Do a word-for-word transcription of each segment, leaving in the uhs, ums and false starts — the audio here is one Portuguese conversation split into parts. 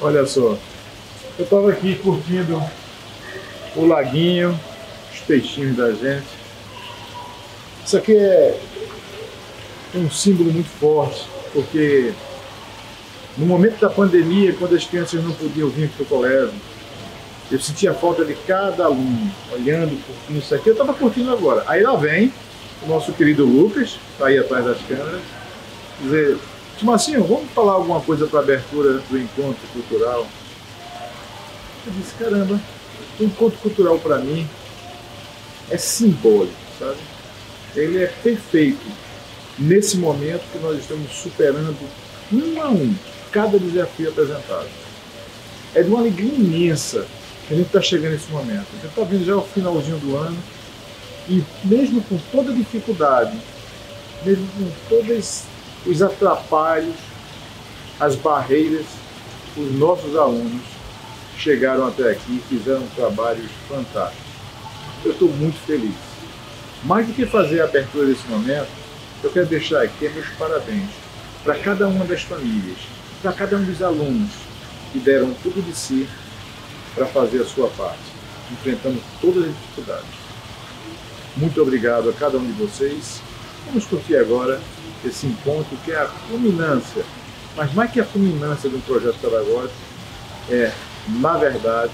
Olha só, eu estava aqui curtindo o laguinho, os peixinhos da gente. Isso aqui é um símbolo muito forte, porque no momento da pandemia, quando as crianças não podiam vir para o colégio, eu sentia falta de cada aluno, olhando, curtindo isso aqui. Eu estava curtindo agora. Aí lá vem o nosso querido Lucas, está aí atrás das câmeras, dizer: Marcinho, vamos falar alguma coisa para a abertura do encontro cultural? Eu disse: caramba, o encontro cultural para mim é simbólico, sabe? Ele é perfeito nesse momento que nós estamos superando um a um cada desafio apresentado. É de uma alegria imensa que a gente está chegando nesse momento. A gente está vendo já o finalzinho do ano e mesmo com toda a dificuldade, mesmo com todos os atrapalhos, as barreiras, os nossos alunos chegaram até aqui e fizeram trabalhos fantásticos. Eu estou muito feliz. Mais do que fazer a abertura desse momento, eu quero deixar aqui meus parabéns para cada uma das famílias, para cada um dos alunos que deram tudo de si para fazer a sua parte, enfrentando todas as dificuldades. Muito obrigado a cada um de vocês. Vamos curtir agora esse encontro que é a culminância, mas mais que a culminância de um projeto pedagógico, é, na verdade,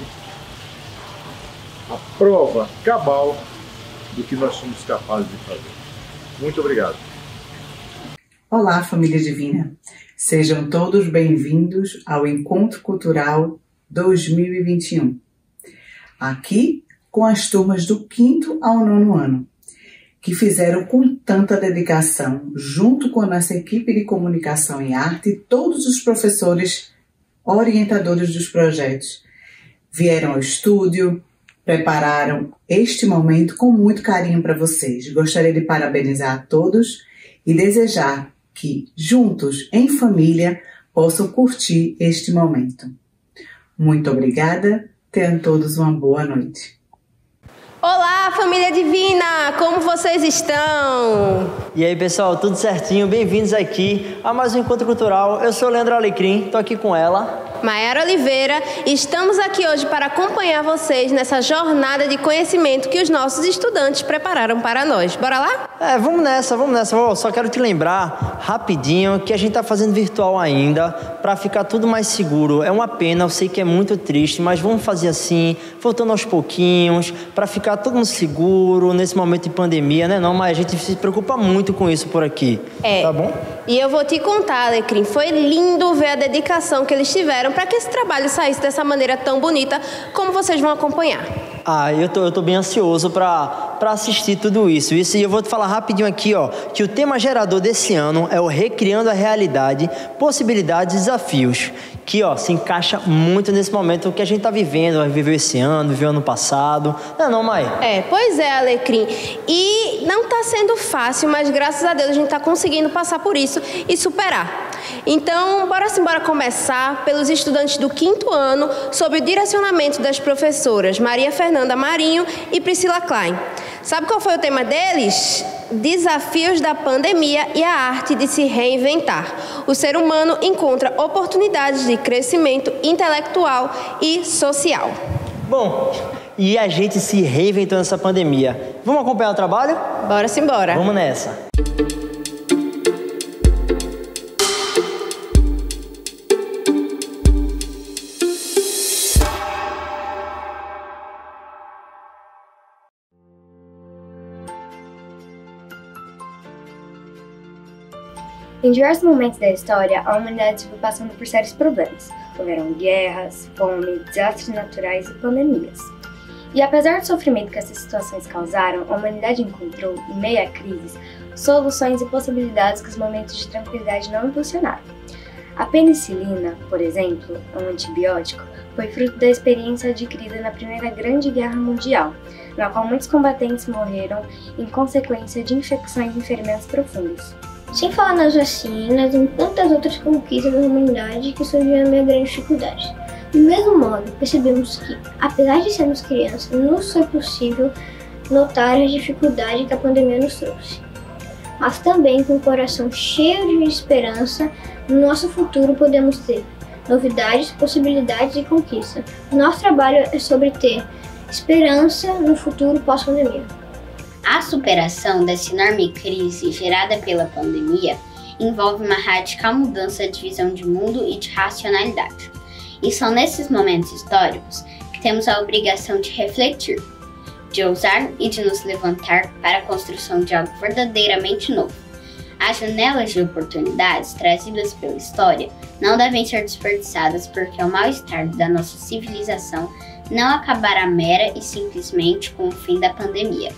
a prova cabal do que nós somos capazes de fazer. Muito obrigado. Olá, família divina. Sejam todos bem-vindos ao Encontro Cultural dois mil e vinte e um. Aqui com as turmas do quinto ao nono ano, que fizeram com tanta dedicação, junto com a nossa equipe de comunicação e arte, todos os professores orientadores dos projetos, vieram ao estúdio, prepararam este momento com muito carinho para vocês. Gostaria de parabenizar a todos e desejar que, juntos, em família, possam curtir este momento. Muito obrigada, tenham todos uma boa noite. Olá, família divina! Como vocês estão? E aí, pessoal, tudo certinho? Bem-vindos aqui a mais um Encontro Cultural. Eu sou o Leandro Alecrim, estou aqui com ela, Maiara Oliveira, e estamos aqui hoje para acompanhar vocês nessa jornada de conhecimento que os nossos estudantes prepararam para nós. Bora lá? É, vamos nessa, vamos nessa. Oh, só quero te lembrar rapidinho que a gente está fazendo virtual ainda para ficar tudo mais seguro. É uma pena, eu sei que é muito triste, mas vamos fazer assim, voltando aos pouquinhos, para ficar todo mundo seguro nesse momento de pandemia, né? Não, mas a gente se preocupa muito com isso por aqui. É. Tá bom? E eu vou te contar, Alecrim, foi lindo ver a dedicação que eles tiveram para que esse trabalho saísse dessa maneira tão bonita, como vocês vão acompanhar. Ah, eu tô, eu tô bem ansioso para para assistir tudo isso. Isso. E eu vou te falar rapidinho aqui, ó, que o tema gerador desse ano é o Recriando a Realidade, Possibilidades e Desafios, que, ó, se encaixa muito nesse momento que a gente tá vivendo, viveu esse ano, viveu ano passado. Não é não, Mai? É, pois é, Alecrim. E não tá sendo fácil, mas graças a Deus a gente tá conseguindo passar por isso e superar. Então, bora sim, bora começar pelos estudantes do quinto ano, sob o direcionamento das professoras Maria Fernanda Marinho e Priscila Klein. Sabe qual foi o tema deles? Desafios da pandemia e a arte de se reinventar. O ser humano encontra oportunidades de crescimento intelectual e social. Bom, e a gente se reinventou nessa pandemia. Vamos acompanhar o trabalho? Bora sim, bora. Vamos nessa. Em diversos momentos da história, a humanidade foi passando por sérios problemas. Houveram guerras, fome, desastres naturais e pandemias. E apesar do sofrimento que essas situações causaram, a humanidade encontrou, em meio a crises, soluções e possibilidades que os momentos de tranquilidade não impulsionaram. A penicilina, por exemplo, um antibiótico, foi fruto da experiência adquirida na Primeira Grande Guerra Mundial, na qual muitos combatentes morreram em consequência de infecções e ferimentos profundos. Sem falar nas vacinas e tantas outras conquistas da humanidade que surgiram a minha grande dificuldade. Do mesmo modo, percebemos que, apesar de sermos crianças, nos foi possível notar as dificuldades que a pandemia nos trouxe. Mas também com o coração cheio de esperança, no nosso futuro podemos ter novidades, possibilidades e conquista. O nosso trabalho é sobre ter esperança no futuro pós-pandemia. A superação dessa enorme crise gerada pela pandemia envolve uma radical mudança de visão de mundo e de racionalidade. E são nesses momentos históricos que temos a obrigação de refletir, de ousar e de nos levantar para a construção de algo verdadeiramente novo. As janelas de oportunidades trazidas pela história não devem ser desperdiçadas porque o mal-estar da nossa civilização não acabará mera e simplesmente com o fim da pandemia.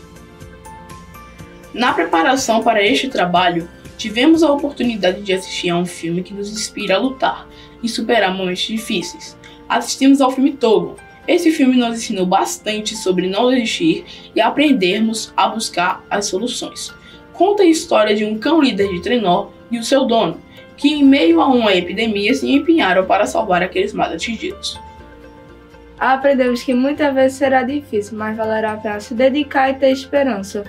Na preparação para este trabalho, tivemos a oportunidade de assistir a um filme que nos inspira a lutar e superar momentos difíceis. Assistimos ao filme Togo. Esse filme nos ensinou bastante sobre não desistir e aprendermos a buscar as soluções. Conta a história de um cão líder de trenó e o seu dono, que em meio a uma epidemia se empenharam para salvar aqueles mais atingidos. Aprendemos que muitas vezes será difícil, mas valerá a pena se dedicar e ter esperança.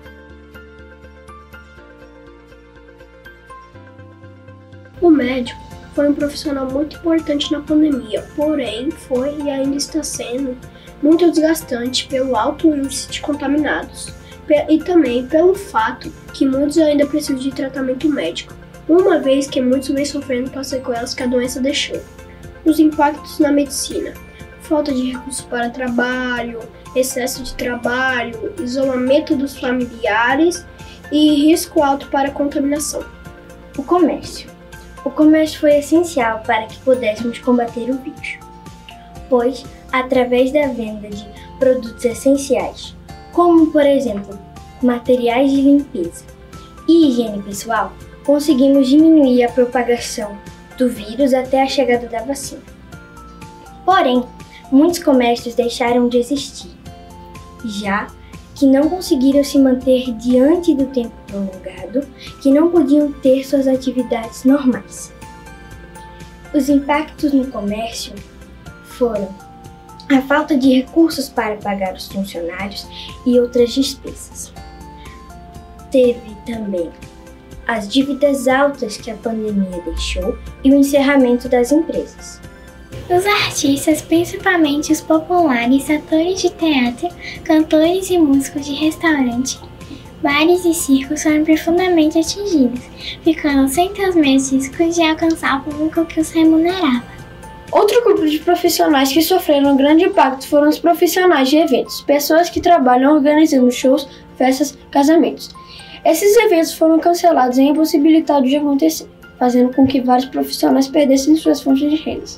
O médico foi um profissional muito importante na pandemia, porém foi e ainda está sendo muito desgastante pelo alto índice de contaminados e também pelo fato que muitos ainda precisam de tratamento médico, uma vez que muitos vêm sofrendo com as sequelas que a doença deixou. Os impactos na medicina: falta de recursos para trabalho, excesso de trabalho, isolamento dos familiares e risco alto para contaminação. O comércio. O comércio foi essencial para que pudéssemos combater o vírus, pois, através da venda de produtos essenciais, como, por exemplo, materiais de limpeza e higiene pessoal, conseguimos diminuir a propagação do vírus até a chegada da vacina. Porém, muitos comércios deixaram de existir, já que não conseguiram se manter diante do tempo prolongado, que não podiam ter suas atividades normais. Os impactos no comércio foram a falta de recursos para pagar os funcionários e outras despesas. Teve também as dívidas altas que a pandemia deixou e o encerramento das empresas. Os artistas, principalmente os populares, atores de teatro, cantores e músicos de restaurante, bares e circos foram profundamente atingidos, ficando sem ter os mesmos riscos de alcançar o público que os remunerava. Outro grupo de profissionais que sofreram um grande impacto foram os profissionais de eventos, pessoas que trabalham organizando shows, festas, casamentos. Esses eventos foram cancelados e impossibilitados de acontecer, fazendo com que vários profissionais perdessem suas fontes de rendas.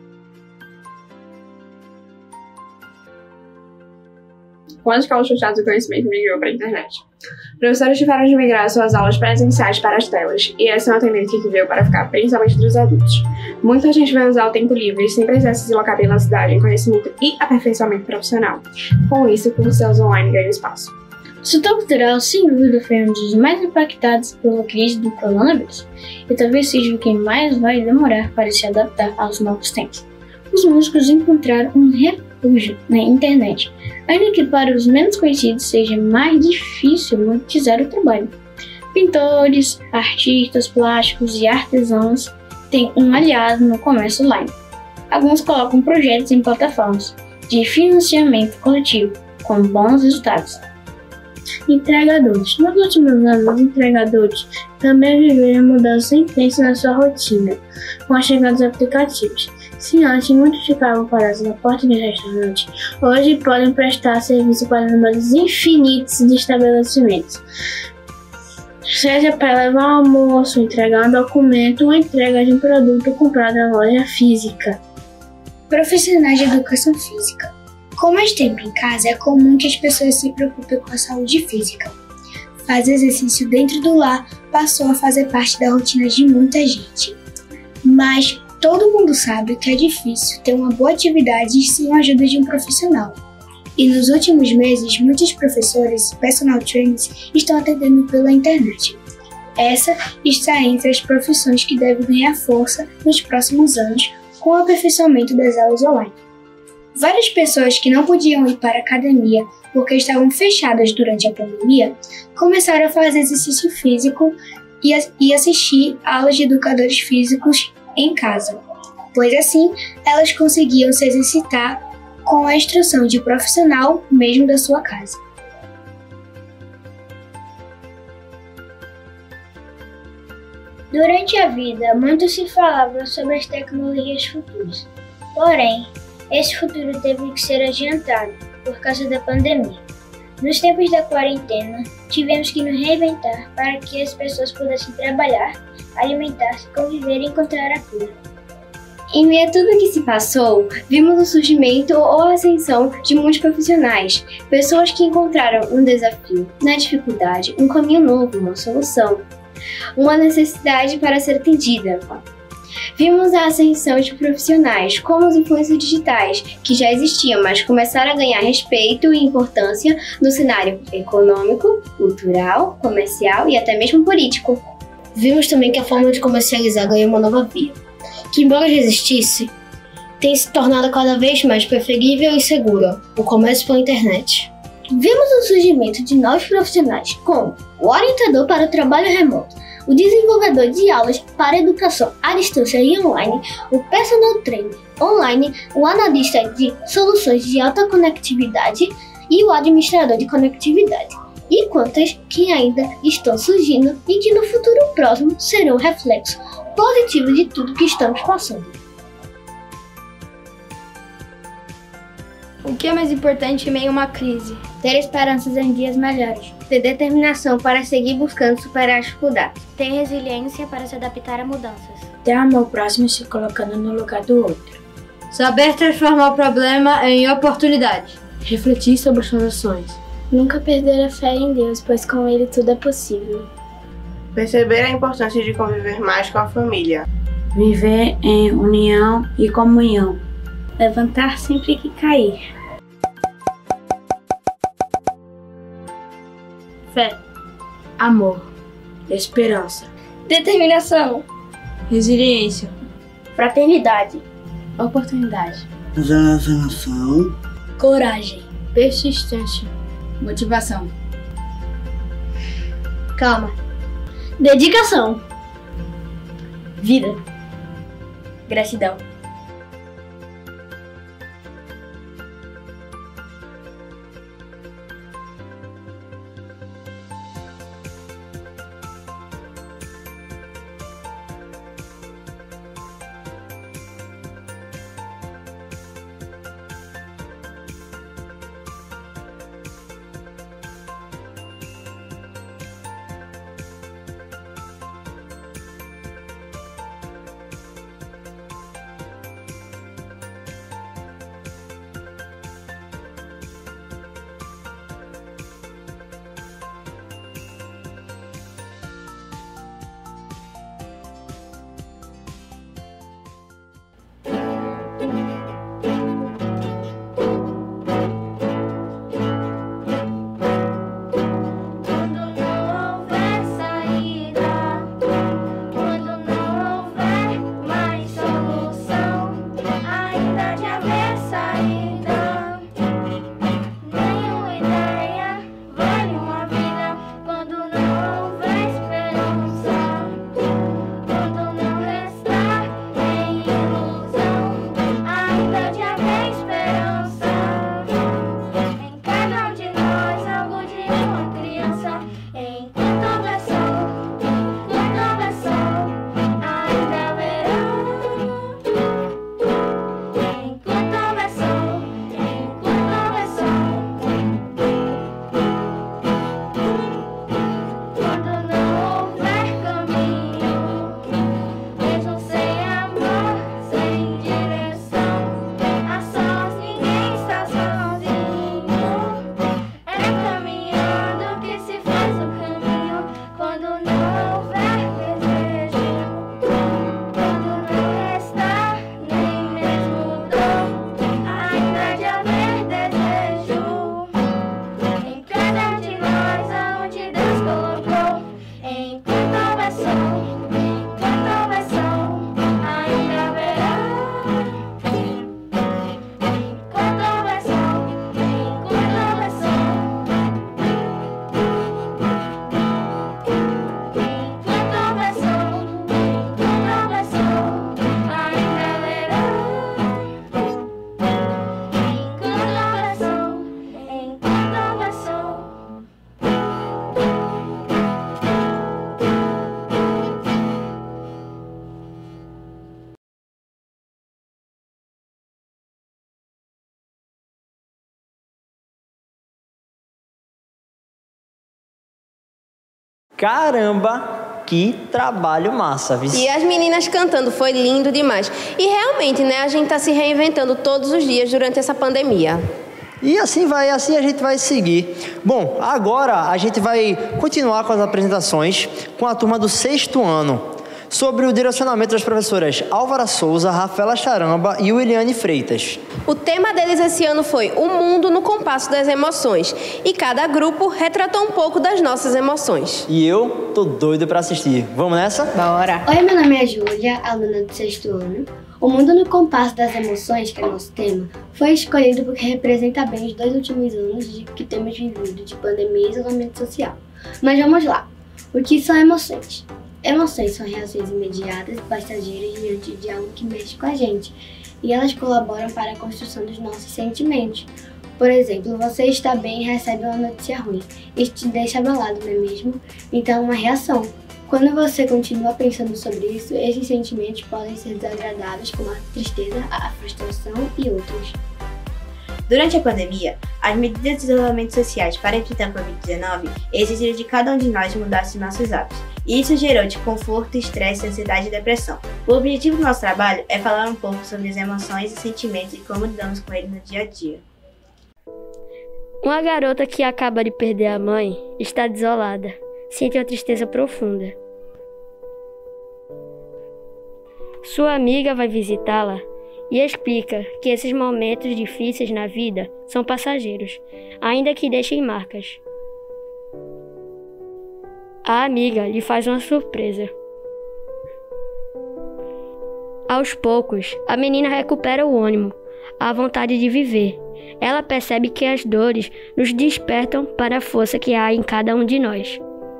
Com as escolas fechadas, o conhecimento migrou para a internet. Professores tiveram de migrar suas aulas presenciais para as telas, e essa é uma tendência que veio para ficar, principalmente dos adultos. Muita gente vai usar o tempo livre sem precisar se deslocar pela cidade em conhecimento e aperfeiçoamento profissional. Com isso, cursos online ganham espaço. O setor cultural, sem dúvida, foi um dos mais impactados pela crise do coronavírus, e talvez seja o que mais vai demorar para se adaptar aos novos tempos. Os músicos encontraram um refúgio na internet, ainda que para os menos conhecidos seja mais difícil monetizar o trabalho. Pintores, artistas plásticos e artesãos têm um aliado no comércio online. Alguns colocam projetos em plataformas de financiamento coletivo, com bons resultados. Entregadores. Nos últimos anos, os entregadores também viveram mudanças intensas na sua rotina, com a chegada dos aplicativos. Se antes muitos ficavam parados na porta de restaurante, hoje podem prestar serviço para números infinitos de estabelecimentos. Seja para levar almoço, entregar um documento ou entrega de um produto comprado na loja física. Profissionais de educação física. Com mais tempo em casa, é comum que as pessoas se preocupem com a saúde física. Fazer exercício dentro do lar passou a fazer parte da rotina de muita gente. Mas todo mundo sabe que é difícil ter uma boa atividade sem a ajuda de um profissional. E nos últimos meses, muitos professores e personal trainers estão atendendo pela internet. Essa está entre as profissões que devem ganhar força nos próximos anos com o aperfeiçoamento das aulas online. Várias pessoas que não podiam ir para a academia porque estavam fechadas durante a pandemia começaram a fazer exercício físico e assistir aulas de educadores físicos em casa. pois assim elas conseguiam se exercitar com a instrução de profissional mesmo da sua casa. Durante a vida, muito se falava sobre as tecnologias futuras. Porém, esse futuro teve que ser adiantado por causa da pandemia. Nos tempos da quarentena, tivemos que nos reinventar para que as pessoas pudessem trabalhar, alimentar-se, conviver e encontrar a cura. Em meio a tudo que se passou, vimos o surgimento ou a ascensão de muitos profissionais, pessoas que encontraram um desafio, na dificuldade, um caminho novo, uma solução, uma necessidade para ser atendida. Vimos a ascensão de profissionais como os influencers digitais, que já existiam, mas começaram a ganhar respeito e importância no cenário econômico, cultural, comercial e até mesmo político. Vimos também que a forma de comercializar ganhou uma nova via, que embora já existisse, tem se tornado cada vez mais preferível e segura, o comércio pela internet. Vimos o surgimento de novos profissionais, como o orientador para o trabalho remoto, o desenvolvedor de aulas para educação à distância e online, o personal trainer online, o analista de soluções de alta conectividade e o administrador de conectividade. E quantas que ainda estão surgindo e que no futuro próximo serão reflexo positivo de tudo que estamos passando. O que é mais importante em meio a uma crise? Ter esperanças em dias melhores. Ter determinação para seguir buscando superar as dificuldades. Ter resiliência para se adaptar a mudanças. Ter amor próximo se colocando no lugar do outro. Saber transformar o problema em oportunidade. Refletir sobre suas ações. Nunca perder a fé em Deus, pois com Ele tudo é possível. Perceber a importância de conviver mais com a família. Viver em união e comunhão. Levantar sempre que cair. Fé, amor, esperança, determinação, resiliência, fraternidade, oportunidade, exalação, coragem, persistência, motivação, calma, dedicação, vida, gratidão. Caramba, que trabalho massa, viu? E as meninas cantando, foi lindo demais. E realmente, né, a gente tá se reinventando todos os dias durante essa pandemia. E assim vai, assim a gente vai seguir. Bom, agora a gente vai continuar com as apresentações com a turma do sexto ano, sobre o direcionamento das professoras Álvara Souza, Rafaela Charamba e Williane Freitas. O tema deles esse ano foi O Mundo no Compasso das Emoções, e cada grupo retratou um pouco das nossas emoções. E eu tô doido pra assistir. Vamos nessa? Bora! Oi, meu nome é Júlia, aluna do sexto ano. O Mundo no Compasso das Emoções, que é o nosso tema, foi escolhido porque representa bem os dois últimos anos de que temos vivido de pandemia e isolamento social. Mas vamos lá. O que são emoções? Emoções são reações imediatas e passageiras diante de algo que mexe com a gente, e elas colaboram para a construção dos nossos sentimentos. Por exemplo, você está bem e recebe uma notícia ruim. Isso te deixa abalado, não é mesmo? Então é uma reação. Quando você continua pensando sobre isso, esses sentimentos podem ser desagradáveis, como a tristeza, a frustração e outros. Durante a pandemia, as medidas de isolamento sociais para enfrentar a covid dezenove exigiram de cada um de nós mudasse nossos hábitos. E isso gerou desconforto, estresse, ansiedade e depressão. O objetivo do nosso trabalho é falar um pouco sobre as emoções e sentimentos e como lidamos com eles no dia a dia. Uma garota que acaba de perder a mãe está desolada, sente uma tristeza profunda. Sua amiga vai visitá-la e explica que esses momentos difíceis na vida são passageiros, ainda que deixem marcas. A amiga lhe faz uma surpresa. Aos poucos, a menina recupera o ânimo, a vontade de viver. Ela percebe que as dores nos despertam para a força que há em cada um de nós.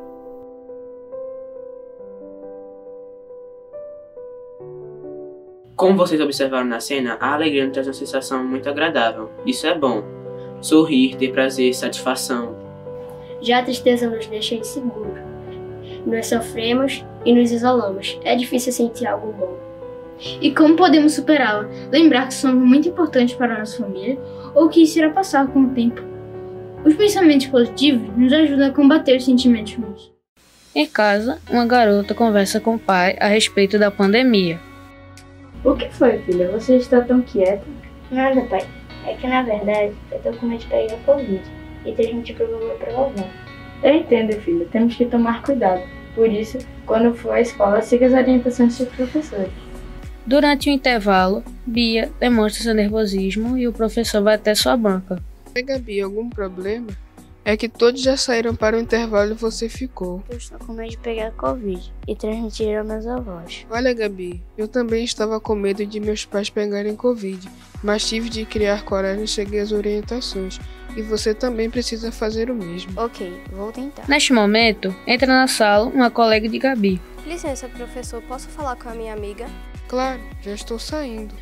Como vocês observaram na cena, a alegria nos traz uma sensação muito agradável. Isso é bom. Sorrir, ter prazer, satisfação. Já a tristeza nos deixa inseguros. Nós sofremos e nos isolamos. É difícil sentir algo bom. E como podemos superá-la? Lembrar que somos muito importantes para a nossa família ou que isso irá passar com o tempo. Os pensamentos positivos nos ajudam a combater os sentimentos ruins. Em casa, uma garota conversa com o pai a respeito da pandemia. O que foi, filha? Você está tão quieta? Nada, pai. É que, na verdade, eu tô com medo de pegar Covid e transmitir pro vovô e pra vovó. Eu entendo, filha. Temos que tomar cuidado. Por isso, quando for à escola, siga as orientações dos professores. Durante o intervalo, Bia demonstra seu nervosismo e o professor vai até sua banca. Oi, Gabi, algum problema? É que todos já saíram para o intervalo e você ficou. Eu estou com medo de pegar Covid e transmitir aos meus avós. Olha, Gabi, eu também estava com medo de meus pais pegarem Covid, mas tive de criar coragem e seguir as orientações. E você também precisa fazer o mesmo. Ok, vou tentar. Neste momento, entra na sala uma colega de Gabi. Licença, professor, posso falar com a minha amiga? Claro, já estou saindo.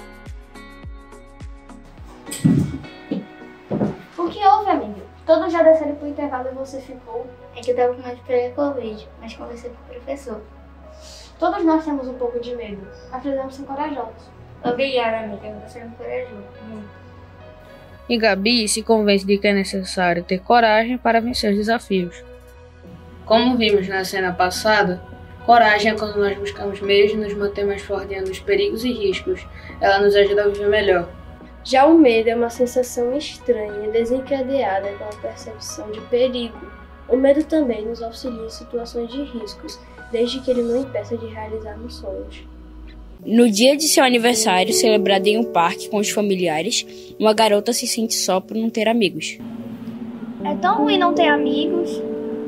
O que houve, amigo? Todos já desceram pro intervalo e você ficou. É que eu tava com medo de pegar Covid, mas conversei com o professor. Todos nós temos um pouco de medo, mas precisamos ser corajosos. Obrigada, amiga, você me encorajou muito. E Gabi se convence de que é necessário ter coragem para vencer os desafios. Como vimos na cena passada, coragem é quando nós buscamos meios de nos manter mais fortes diante dos perigos e riscos. Ela nos ajuda a viver melhor. Já o medo é uma sensação estranha, desencadeada com a percepção de perigo. O medo também nos auxilia em situações de riscos, desde que ele não impeça de realizarmos sonhos. No dia de seu aniversário, celebrado em um parque com os familiares, uma garota se sente só por não ter amigos. É tão ruim não ter amigos.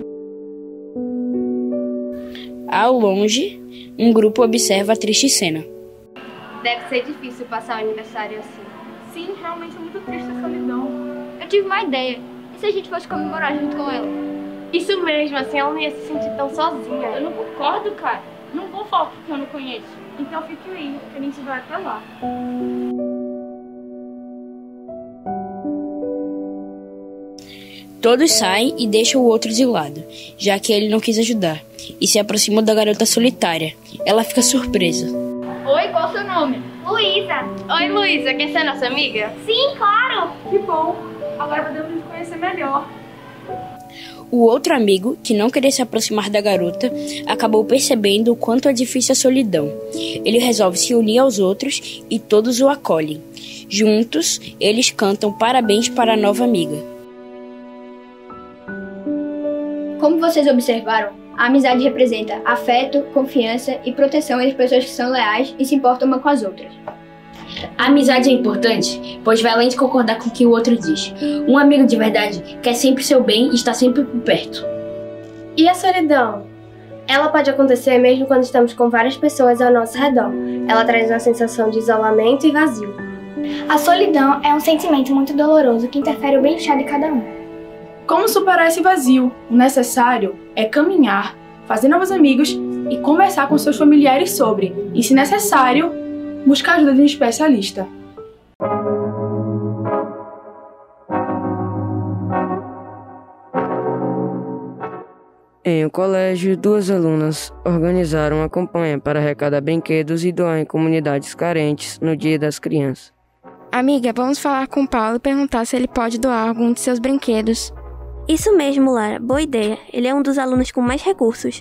Ao longe, um grupo observa a triste cena. Deve ser difícil passar o aniversário assim. Sim, realmente é muito triste a solidão. Eu tive uma ideia. E se a gente fosse comemorar junto com ela? Isso mesmo, assim ela não ia se sentir tão sozinha. Eu não concordo, cara. Não vou falar porque eu não conheço. Então fique aí, que a gente vai até lá. Todos saem e deixam o outro de lado, já que ele não quis ajudar, e se aproximam da garota solitária. Ela fica surpresa. Oi, qual é o seu nome? Luísa. Oi, Luísa, quer ser nossa amiga? Sim, claro. Que bom. Agora podemos nos conhecer melhor. O outro amigo, que não queria se aproximar da garota, acabou percebendo o quanto é difícil a solidão. Ele resolve se unir aos outros e todos o acolhem. Juntos, eles cantam parabéns para a nova amiga. Como vocês observaram, a amizade representa afeto, confiança e proteção entre pessoas que são leais e se importam uma com as outras. A amizade é importante, pois vai além de concordar com o que o outro diz. Um amigo de verdade quer sempre o seu bem e está sempre por perto. E a solidão? Ela pode acontecer mesmo quando estamos com várias pessoas ao nosso redor. Ela traz uma sensação de isolamento e vazio. A solidão é um sentimento muito doloroso que interfere o bem-estar de cada um. Como superar esse vazio? O necessário é caminhar, fazer novos amigos e conversar com seus familiares sobre, e se necessário, buscar ajuda de um especialista. Em um colégio, duas alunas organizaram uma campanha para arrecadar brinquedos e doar em comunidades carentes no Dia das Crianças. Amiga, vamos falar com o Paulo e perguntar se ele pode doar algum de seus brinquedos. Isso mesmo, Lara. Boa ideia. Ele é um dos alunos com mais recursos.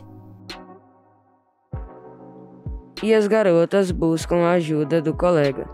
E as garotas buscam a ajuda do colega.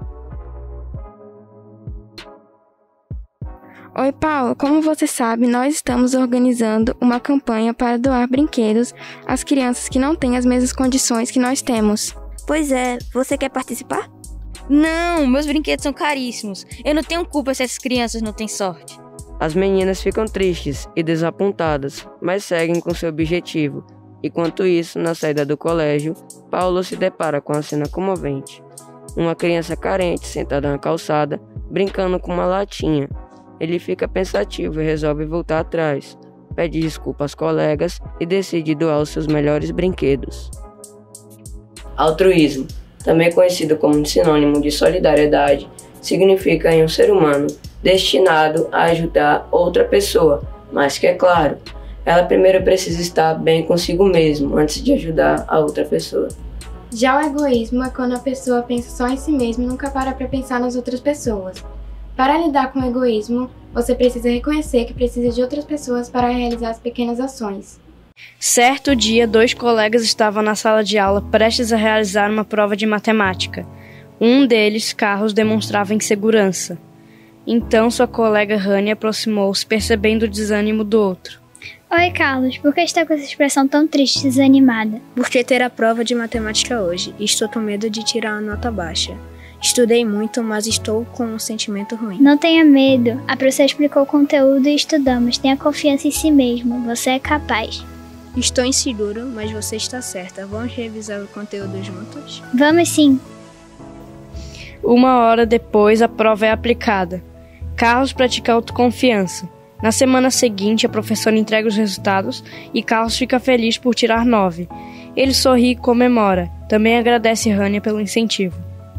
Oi, Paulo. Como você sabe, nós estamos organizando uma campanha para doar brinquedos às crianças que não têm as mesmas condições que nós temos. Pois é. Você quer participar? Não, meus brinquedos são caríssimos. Eu não tenho culpa se essas crianças não têm sorte. As meninas ficam tristes e desapontadas, mas seguem com seu objetivo. Enquanto isso, na saída do colégio, Paulo se depara com a cena comovente. Uma criança carente sentada na calçada, brincando com uma latinha. Ele fica pensativo e resolve voltar atrás. Pede desculpa aos colegas e decide doar os seus melhores brinquedos. Altruísmo, também conhecido como um sinônimo de solidariedade, significa em um ser humano destinado a ajudar outra pessoa, mas que, é claro, ela primeiro precisa estar bem consigo mesmo antes de ajudar a outra pessoa. Já o egoísmo é quando a pessoa pensa só em si mesma e nunca para para pensar nas outras pessoas. Para lidar com o egoísmo, você precisa reconhecer que precisa de outras pessoas para realizar as pequenas ações. Certo dia, dois colegas estavam na sala de aula prestes a realizar uma prova de matemática. Um deles, Carlos, demonstrava insegurança. Então sua colega Rani aproximou-se, percebendo o desânimo do outro. Oi, Carlos, por que está com essa expressão tão triste e desanimada? Porque terá prova de matemática hoje e estou com medo de tirar uma nota baixa. Estudei muito, mas estou com um sentimento ruim. Não tenha medo. A professora explicou o conteúdo e estudamos. Tenha confiança em si mesmo. Você é capaz. Estou inseguro, mas você está certa. Vamos revisar o conteúdo juntos? Vamos sim. Uma hora depois, a prova é aplicada. Carlos pratica autoconfiança. Na semana seguinte, a professora entrega os resultados e Carlos fica feliz por tirar nove. Ele sorri e comemora. Também agradece Rania pelo incentivo.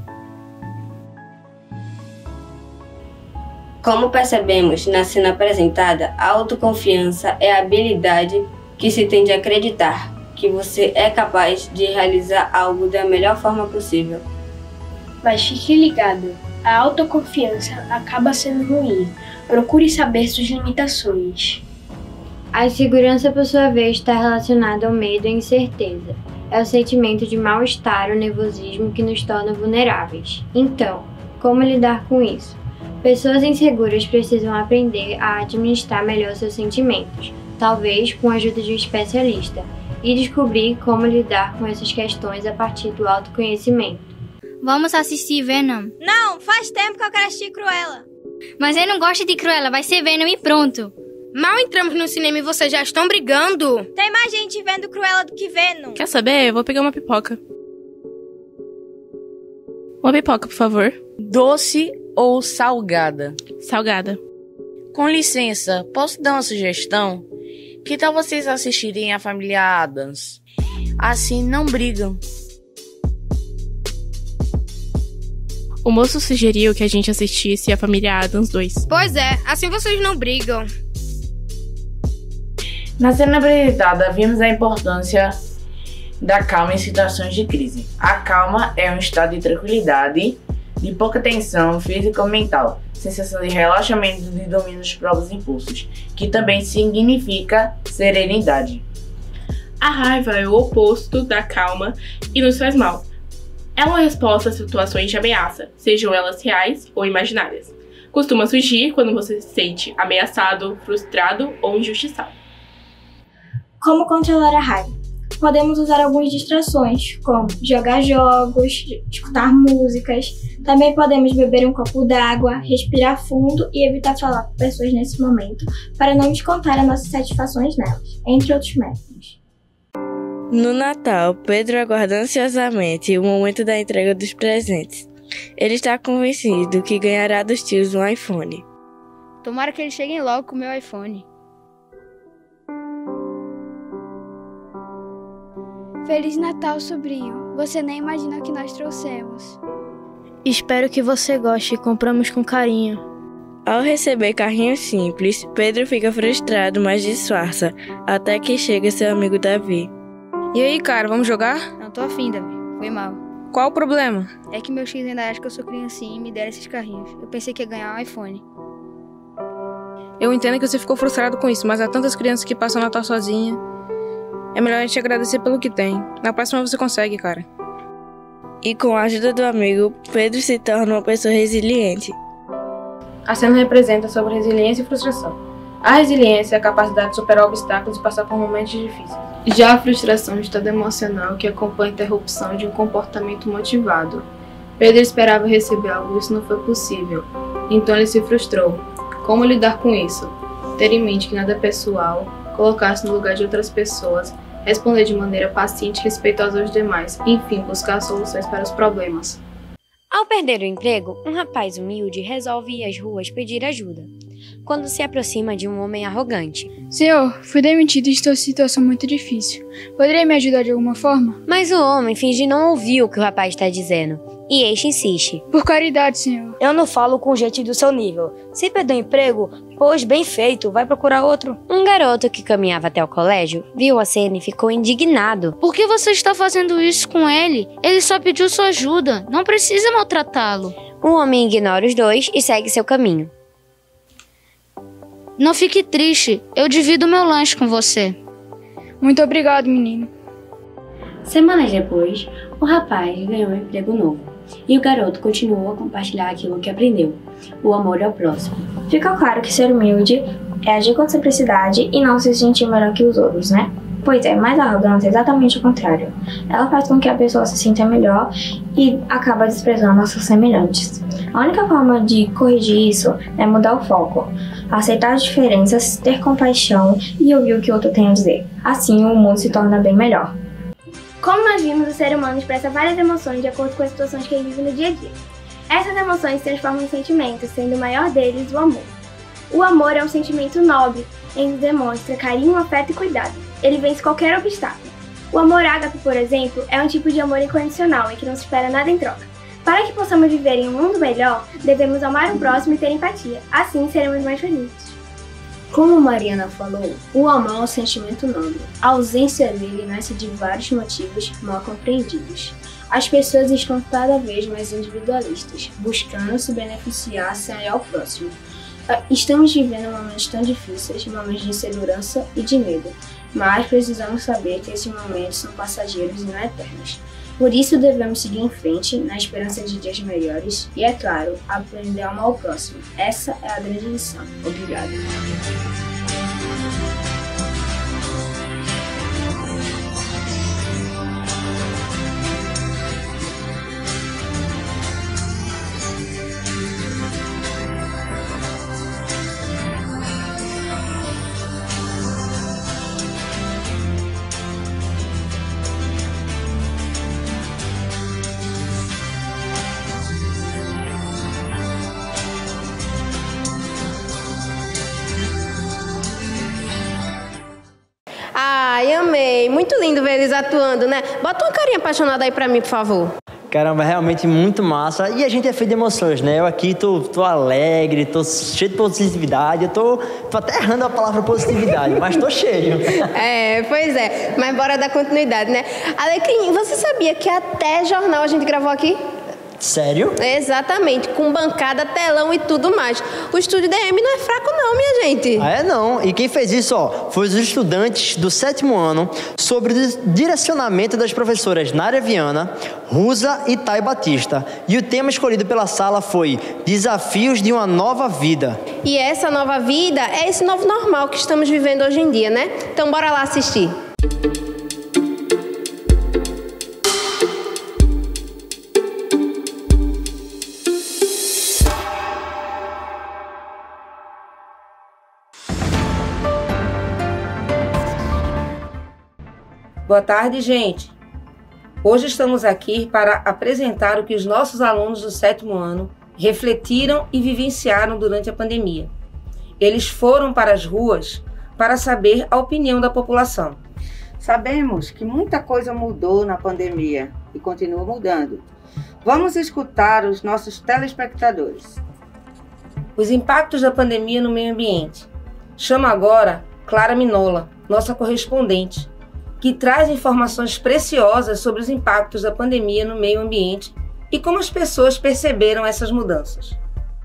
Como percebemos na cena apresentada, a autoconfiança é a habilidade que se tem de acreditar que você é capaz de realizar algo da melhor forma possível. Mas fique ligado, a autoconfiança acaba sendo ruim. Procure saber suas limitações. A insegurança, por sua vez, está relacionada ao medo e incerteza. É o sentimento de mal-estar ou nervosismo que nos torna vulneráveis. Então, como lidar com isso? Pessoas inseguras precisam aprender a administrar melhor seus sentimentos, talvez com a ajuda de um especialista, e descobrir como lidar com essas questões a partir do autoconhecimento. Vamos assistir Venom. Não, faz tempo que eu quero assistir Cruella. Mas eu não gosto de Cruella, vai ser Venom e pronto. Mal entramos no cinema e vocês já estão brigando. Tem mais gente vendo Cruella do que Venom. Quer saber? Eu vou pegar uma pipoca. Uma pipoca, por favor. Doce ou salgada? Salgada. Com licença, posso dar uma sugestão? Que tal vocês assistirem a família Addams? Assim não brigam. O moço sugeriu que a gente assistisse a família Addams dois. Pois é, assim vocês não brigam. Na cena apresentada, vimos a importância da calma em situações de crise. A calma é um estado de tranquilidade de pouca tensão física ou mental, sensação de relaxamento e de domínio dos próprios impulsos, que também significa serenidade. A raiva é o oposto da calma e nos faz mal. É uma resposta a situações de ameaça, sejam elas reais ou imaginárias. Costuma surgir quando você se sente ameaçado, frustrado ou injustiçado. Como controlar a raiva? Podemos usar algumas distrações, como jogar jogos, escutar músicas. Também podemos beber um copo d'água, respirar fundo e evitar falar com pessoas nesse momento, para não descontar as nossas satisfações nelas, entre outros métodos. No Natal, Pedro aguarda ansiosamente o momento da entrega dos presentes. Ele está convencido que ganhará dos tios um iPhone. Tomara que eles cheguem logo com o meu iPhone. Feliz Natal, sobrinho. Você nem imagina o que nós trouxemos. Espero que você goste. Compramos com carinho. Ao receber carrinhos simples, Pedro fica frustrado, mas disfarça, até que chega seu amigo Davi. E aí, cara, vamos jogar? Não tô afim, Davi. Foi mal. Qual o problema? É que meus filhos ainda acham que eu sou criancinha e me deram esses carrinhos. Eu pensei que ia ganhar um iPhone. Eu entendo que você ficou frustrado com isso, mas há tantas crianças que passam o Natal sozinha. É melhor a gente agradecer pelo que tem. Na próxima você consegue, cara. E com a ajuda do amigo, Pedro se torna uma pessoa resiliente. A cena representa sobre resiliência e frustração. A resiliência é a capacidade de superar obstáculos e passar por momentos difíceis. Já a frustração é um estado emocional que acompanha a interrupção de um comportamento motivado. Pedro esperava receber algo e isso não foi possível. Então ele se frustrou. Como lidar com isso? Ter em mente que nada é pessoal, colocar-se no lugar de outras pessoas, responder de maneira paciente e respeitosa aos demais, enfim, buscar soluções para os problemas. Ao perder o emprego, um rapaz humilde resolve ir às ruas pedir ajuda, quando se aproxima de um homem arrogante. Senhor, fui demitido e estou em situação muito difícil. Poderia me ajudar de alguma forma? Mas o homem finge não ouvir o que o rapaz está dizendo, e este insiste. Por caridade, senhor. Eu não falo com gente do seu nível. Se perder o emprego, pois bem feito, vai procurar outro. Um garoto que caminhava até o colégio viu a cena e ficou indignado. Por que você está fazendo isso com ele? Ele só pediu sua ajuda, não precisa maltratá-lo. O homem ignora os dois e segue seu caminho. Não fique triste, eu divido meu lanche com você. Muito obrigado, menino. Semanas depois, o rapaz ganhou um emprego novo. E o garoto continuou a compartilhar aquilo que aprendeu, o amor ao próximo. Fica claro que ser humilde é agir com simplicidade e não se sentir melhor que os outros, né? Pois é, mas a arrogância é exatamente o contrário. Ela faz com que a pessoa se sinta melhor e acaba desprezando os seus semelhantes. A única forma de corrigir isso é mudar o foco, aceitar as diferenças, ter compaixão e ouvir o que o outro tem a dizer. Assim, o mundo se torna bem melhor. Como nós vimos, o ser humano expressa várias emoções de acordo com as situações que ele vive no dia a dia. Essas emoções se transformam em sentimentos, sendo o maior deles o amor. O amor é um sentimento nobre, em que demonstra carinho, afeto e cuidado. Ele vence qualquer obstáculo. O amor ágape, por exemplo, é um tipo de amor incondicional, em que não se espera nada em troca. Para que possamos viver em um mundo melhor, devemos amar o próximo e ter empatia. Assim seremos mais felizes. Como Mariana falou, o amor é um sentimento nobre. A ausência dele nasce de vários motivos mal compreendidos. As pessoas estão cada vez mais individualistas, buscando se beneficiar sem olhar o próximo. Estamos vivendo momentos tão difíceis, momentos de insegurança e de medo, mas precisamos saber que esses momentos são passageiros e não eternos. Por isso devemos seguir em frente, na esperança de dias melhores e, é claro, aprender a amar o próximo. Essa é a grande lição. Obrigado. Ai, amei. Muito lindo ver eles atuando, né? Bota uma carinha apaixonada aí pra mim, por favor. Caramba, realmente muito massa. E a gente é feito de emoções, né? Eu aqui tô, tô alegre, tô cheio de positividade. Eu tô, tô até errando a palavra positividade, mas tô cheio. É, pois é. Mas bora dar continuidade, né? Alecrim, você sabia que até jornal a gente gravou aqui? Sério? Exatamente, com bancada, telão e tudo mais. O estúdio D M não é fraco não, minha gente. Ah, é não. E quem fez isso, ó, foi os estudantes do sétimo ano sobre o direcionamento das professoras Nária Viana, Rusa e Thay Batista. E o tema escolhido pela sala foi Desafios de uma Nova Vida. E essa nova vida é esse novo normal que estamos vivendo hoje em dia, né? Então bora lá assistir. Boa tarde, gente. Hoje estamos aqui para apresentar o que os nossos alunos do sétimo ano refletiram e vivenciaram durante a pandemia. Eles foram para as ruas para saber a opinião da população. Sabemos que muita coisa mudou na pandemia e continua mudando. Vamos escutar os nossos telespectadores. Os impactos da pandemia no meio ambiente. Chamo agora Clara Minola, nossa correspondente, que traz informações preciosas sobre os impactos da pandemia no meio ambiente e como as pessoas perceberam essas mudanças.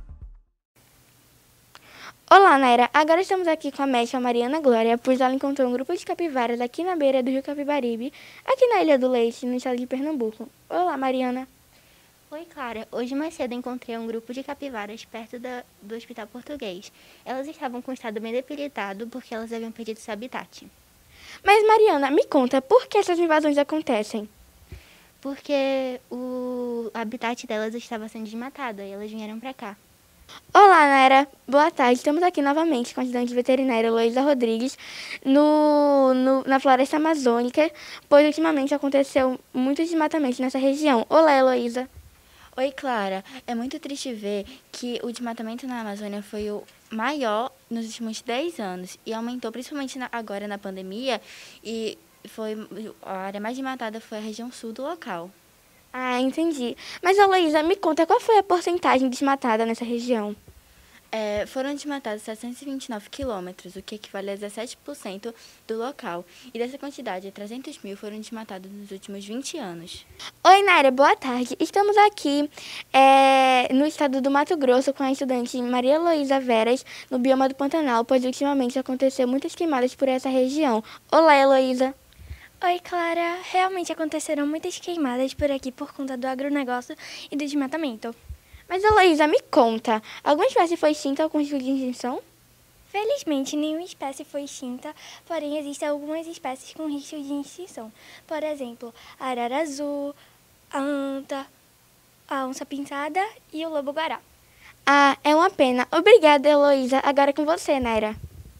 Olá, Naira. Agora estamos aqui com a médica Mariana Glória, pois ela encontrou um grupo de capivaras aqui na beira do rio Capibaribe, aqui na Ilha do Leite, no estado de Pernambuco. Olá, Mariana. Oi, Clara. Hoje mais cedo encontrei um grupo de capivaras perto da, do Hospital Português. Elas estavam com estado bem debilitado porque elas haviam perdido seu habitat. Mas, Mariana, me conta, por que essas invasões acontecem? Porque o habitat delas estava sendo desmatado e elas vieram para cá. Olá, Naira. Boa tarde. Estamos aqui novamente com a estudante veterinária Heloísa Rodrigues no, no, na floresta amazônica, pois ultimamente aconteceu muito desmatamento nessa região. Olá, Heloísa. Oi, Clara. É muito triste ver que o desmatamento na Amazônia foi o maior nos últimos dez anos e aumentou principalmente na, agora na pandemia e foi, a área mais desmatada foi a região sul do local. Ah, entendi. Mas, Heloísa, me conta qual foi a porcentagem desmatada nessa região? É, foram desmatados setecentos e vinte e nove quilômetros, o que equivale a dezessete por cento do local. E dessa quantidade, trezentos mil foram desmatados nos últimos vinte anos. Oi, Naira, boa tarde. Estamos aqui é, no estado do Mato Grosso com a estudante Maria Heloísa Veras, no bioma do Pantanal, pois ultimamente aconteceu muitas queimadas por essa região. Olá, Heloísa. Oi, Clara. Realmente aconteceram muitas queimadas por aqui por conta do agronegócio e do desmatamento. Mas, Heloísa, me conta, alguma espécie foi extinta ou com risco de extinção? Felizmente, nenhuma espécie foi extinta, porém existem algumas espécies com risco de extinção. Por exemplo, a arara azul, a anta, a onça-pintada e o lobo-guará. Ah, é uma pena. Obrigada, Heloísa. Agora é com você, Naira.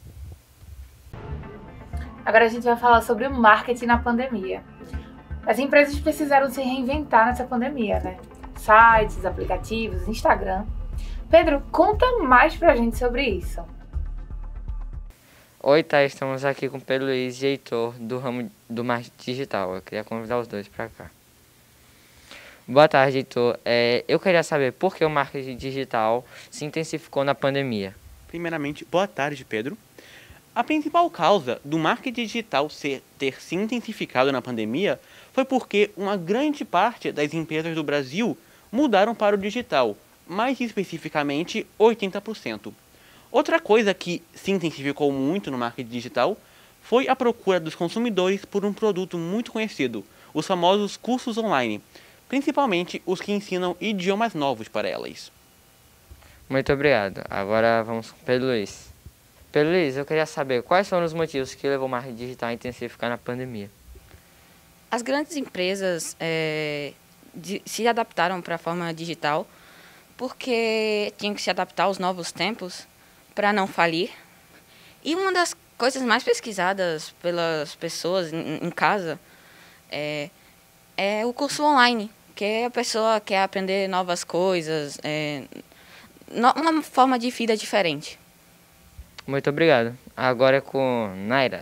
Agora a gente vai falar sobre o marketing na pandemia. As empresas precisaram se reinventar nessa pandemia, né? Sites, aplicativos, Instagram. Pedro, conta mais pra gente sobre isso. Oi, tá, estamos aqui com o Pedro Luiz e Heitor, do ramo do marketing digital. Eu queria convidar os dois pra cá. Boa tarde, Heitor. É, eu queria saber por que o marketing digital se intensificou na pandemia. Primeiramente, boa tarde, Pedro. A principal causa do marketing digital ser, ter se intensificado na pandemia foi porque uma grande parte das empresas do Brasil mudaram para o digital, mais especificamente oitenta por cento. Outra coisa que se intensificou muito no marketing digital foi a procura dos consumidores por um produto muito conhecido, os famosos cursos online, principalmente os que ensinam idiomas novos para elas. Muito obrigado. Agora vamos com o Pedro Luiz. Pedro Luiz, eu queria saber quais foram os motivos que levou o marketing digital a intensificar na pandemia. As grandes empresas é, de, se adaptaram para a forma digital porque tinham que se adaptar aos novos tempos para não falir. E uma das coisas mais pesquisadas pelas pessoas em, em casa é, é o curso online, que a pessoa quer aprender novas coisas, é, no, uma forma de vida diferente. Muito obrigado. Agora é com Naira.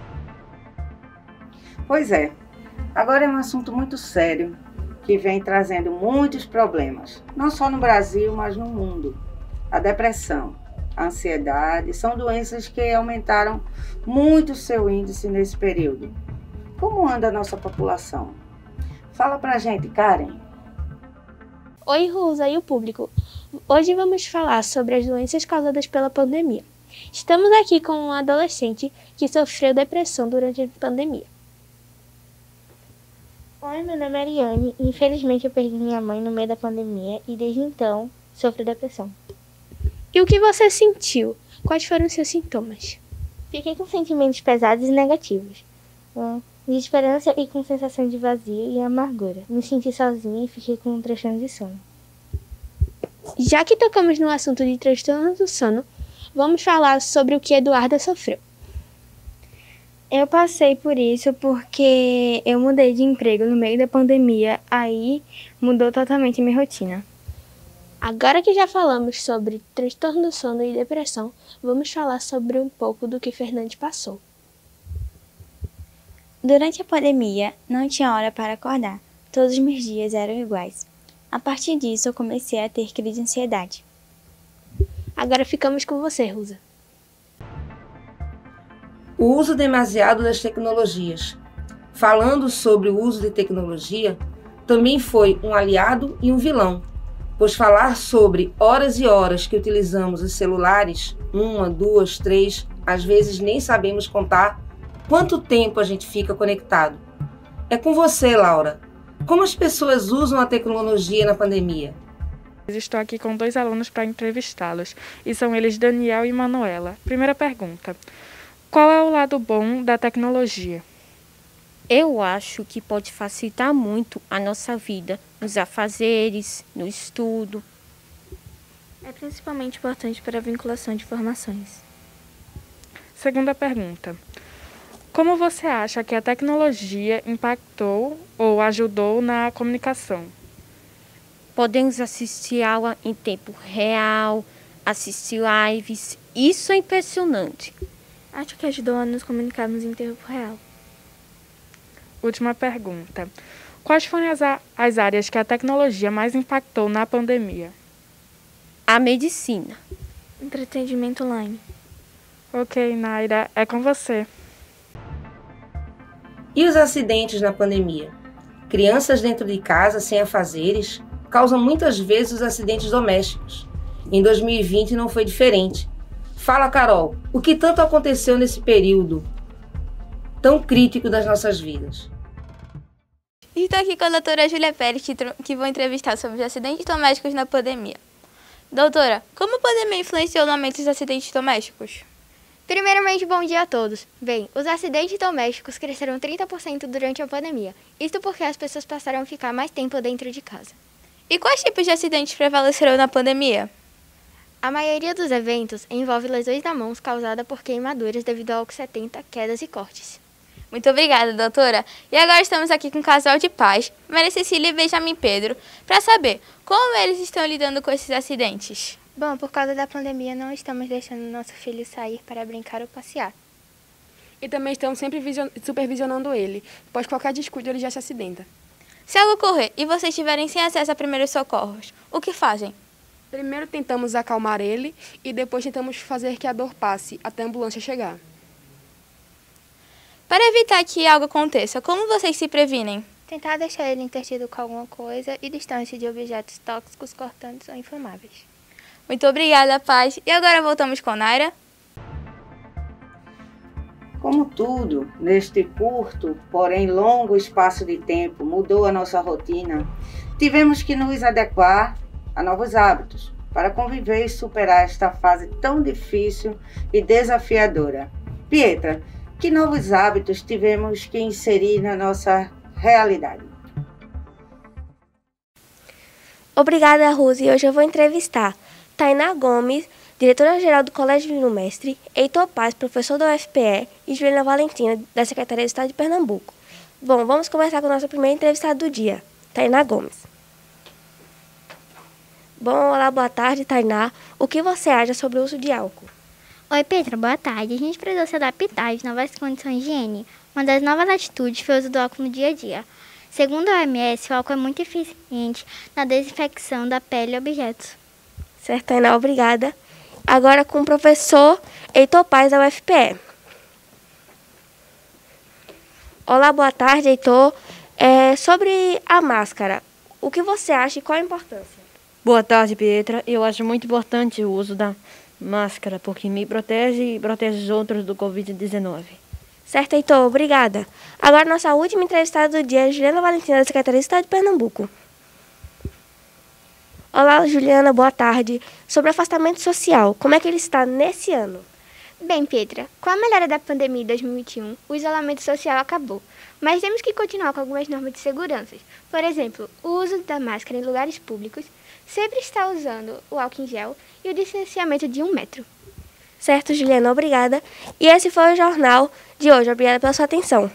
Pois é. Agora é um assunto muito sério, que vem trazendo muitos problemas, não só no Brasil, mas no mundo. A depressão, a ansiedade, são doenças que aumentaram muito o seu índice nesse período. Como anda a nossa população? Fala pra gente, Karen. Oi, Rosa e o público. Hoje vamos falar sobre as doenças causadas pela pandemia. Estamos aqui com um adolescente que sofreu depressão durante a pandemia. Oi, meu nome é Ariane e infelizmente eu perdi minha mãe no meio da pandemia e desde então sofro depressão. E o que você sentiu? Quais foram os seus sintomas? Fiquei com sentimentos pesados e negativos. Um, desesperança e com sensação de vazio e amargura. Me senti sozinha e fiquei com um transtorno de sono. Já que tocamos no assunto de transtorno do sono, vamos falar sobre o que Eduarda sofreu. Eu passei por isso porque eu mudei de emprego no meio da pandemia, aí mudou totalmente minha rotina. Agora que já falamos sobre transtorno do sono e depressão, vamos falar sobre um pouco do que Fernandes passou. Durante a pandemia, não tinha hora para acordar. Todos os meus dias eram iguais. A partir disso, eu comecei a ter crise de ansiedade. Agora ficamos com você, Rosa. O uso demasiado das tecnologias. Falando sobre o uso de tecnologia, também foi um aliado e um vilão, pois falar sobre horas e horas que utilizamos os celulares, uma, duas, três, às vezes nem sabemos contar quanto tempo a gente fica conectado. É com você, Laura. Como as pessoas usam a tecnologia na pandemia? Estou aqui com dois alunos para entrevistá-los, e são eles Daniel e Manuela. Primeira pergunta: qual é o lado bom da tecnologia? Eu acho que pode facilitar muito a nossa vida, nos afazeres, no estudo. É principalmente importante para a vinculação de informações. Segunda pergunta: como você acha que a tecnologia impactou ou ajudou na comunicação? Podemos assistir aula em tempo real, assistir lives. Isso é impressionante. Acho que ajudou a nos comunicarmos em tempo real. Última pergunta: quais foram as, as áreas que a tecnologia mais impactou na pandemia? A medicina. Entretenimento online. Ok, Naira, é com você. E os acidentes na pandemia? Crianças dentro de casa sem afazeres causam muitas vezes os acidentes domésticos. Em dois mil e vinte não foi diferente. Fala, Carol, o que tanto aconteceu nesse período tão crítico das nossas vidas? Estou aqui com a doutora Júlia Pérez, que, que vou entrevistar sobre os acidentes domésticos na pandemia. Doutora, como a pandemia influenciou no aumento dos acidentes domésticos? Primeiramente, bom dia a todos. Bem, os acidentes domésticos cresceram trinta por cento durante a pandemia. Isto porque as pessoas passaram a ficar mais tempo dentro de casa. E quais tipos de acidentes prevaleceram na pandemia? A maioria dos eventos envolve lesões na mão causadas por queimaduras devido ao álcool setenta, quedas e cortes. Muito obrigada, doutora. E agora estamos aqui com um casal de pais, Maria Cecília e Benjamin Pedro, para saber como eles estão lidando com esses acidentes. Bom, por causa da pandemia, não estamos deixando nosso filho sair para brincar ou passear. E também estamos sempre supervisionando ele, pois qualquer descuido ele já se acidenta. Se algo ocorrer e vocês estiverem sem acesso a primeiros socorros, o que fazem? Primeiro tentamos acalmar ele e depois tentamos fazer que a dor passe até a ambulância chegar. Para evitar que algo aconteça, como vocês se previnem? Tentar deixar ele intertido com alguma coisa e distância de objetos tóxicos, cortantes ou inflamáveis. Muito obrigada, paz. E agora voltamos com Naira. Como tudo, neste curto, porém longo espaço de tempo, mudou a nossa rotina, tivemos que nos adequar a novos hábitos para conviver e superar esta fase tão difícil e desafiadora. Pietra, que novos hábitos tivemos que inserir na nossa realidade? Obrigada, Rose. Hoje eu vou entrevistar Tainá Gomes, diretora-geral do Colégio Divino Mestre, Heitor Paz, professor da U F P E, e Juliana Valentina, da Secretaria de Estado de Pernambuco. Bom, vamos começar com a nossa primeira entrevistada do dia, Tainá Gomes. Bom, olá, boa tarde, Tainá. O que você acha sobre o uso de álcool? Oi, Petra, boa tarde. A gente precisou se adaptar às novas condições de higiene. Uma das novas atitudes foi o uso do álcool no dia a dia. Segundo a O M S, o álcool é muito eficiente na desinfecção da pele e objetos. Certo, Tainá, obrigada. Agora com o professor Heitor Paz, da U F P E. Olá, boa tarde, Heitor. É, sobre a máscara, O que você acha e qual a importância? Boa tarde, Pietra. Eu acho muito importante o uso da máscara, porque me protege e protege os outros do covid dezenove. Certo, Heitor. Obrigada. Agora, nossa última entrevistada do dia é Juliana Valentina, da Secretaria de Estado de Pernambuco. Olá, Juliana. Boa tarde. Sobre o afastamento social, como é que ele está nesse ano? Bem, Pietra, com a melhora da pandemia em dois mil e vinte e um, o isolamento social acabou. Mas temos que continuar com algumas normas de segurança. Por exemplo, o uso da máscara em lugares públicos, sempre estar usando o álcool em gel e o distanciamento de um metro. Certo, Juliana, obrigada. E esse foi o jornal de hoje. Obrigada pela sua atenção.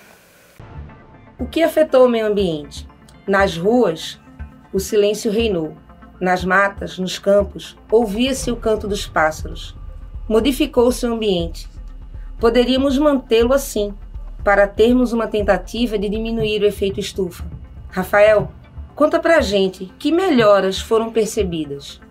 O que afetou o meio ambiente? Nas ruas, o silêncio reinou. Nas matas, nos campos, ouvia-se o canto dos pássaros. Modificou-se o ambiente. Poderíamos mantê-lo assim, para termos uma tentativa de diminuir o efeito estufa. Rafael, conta pra gente que melhoras foram percebidas.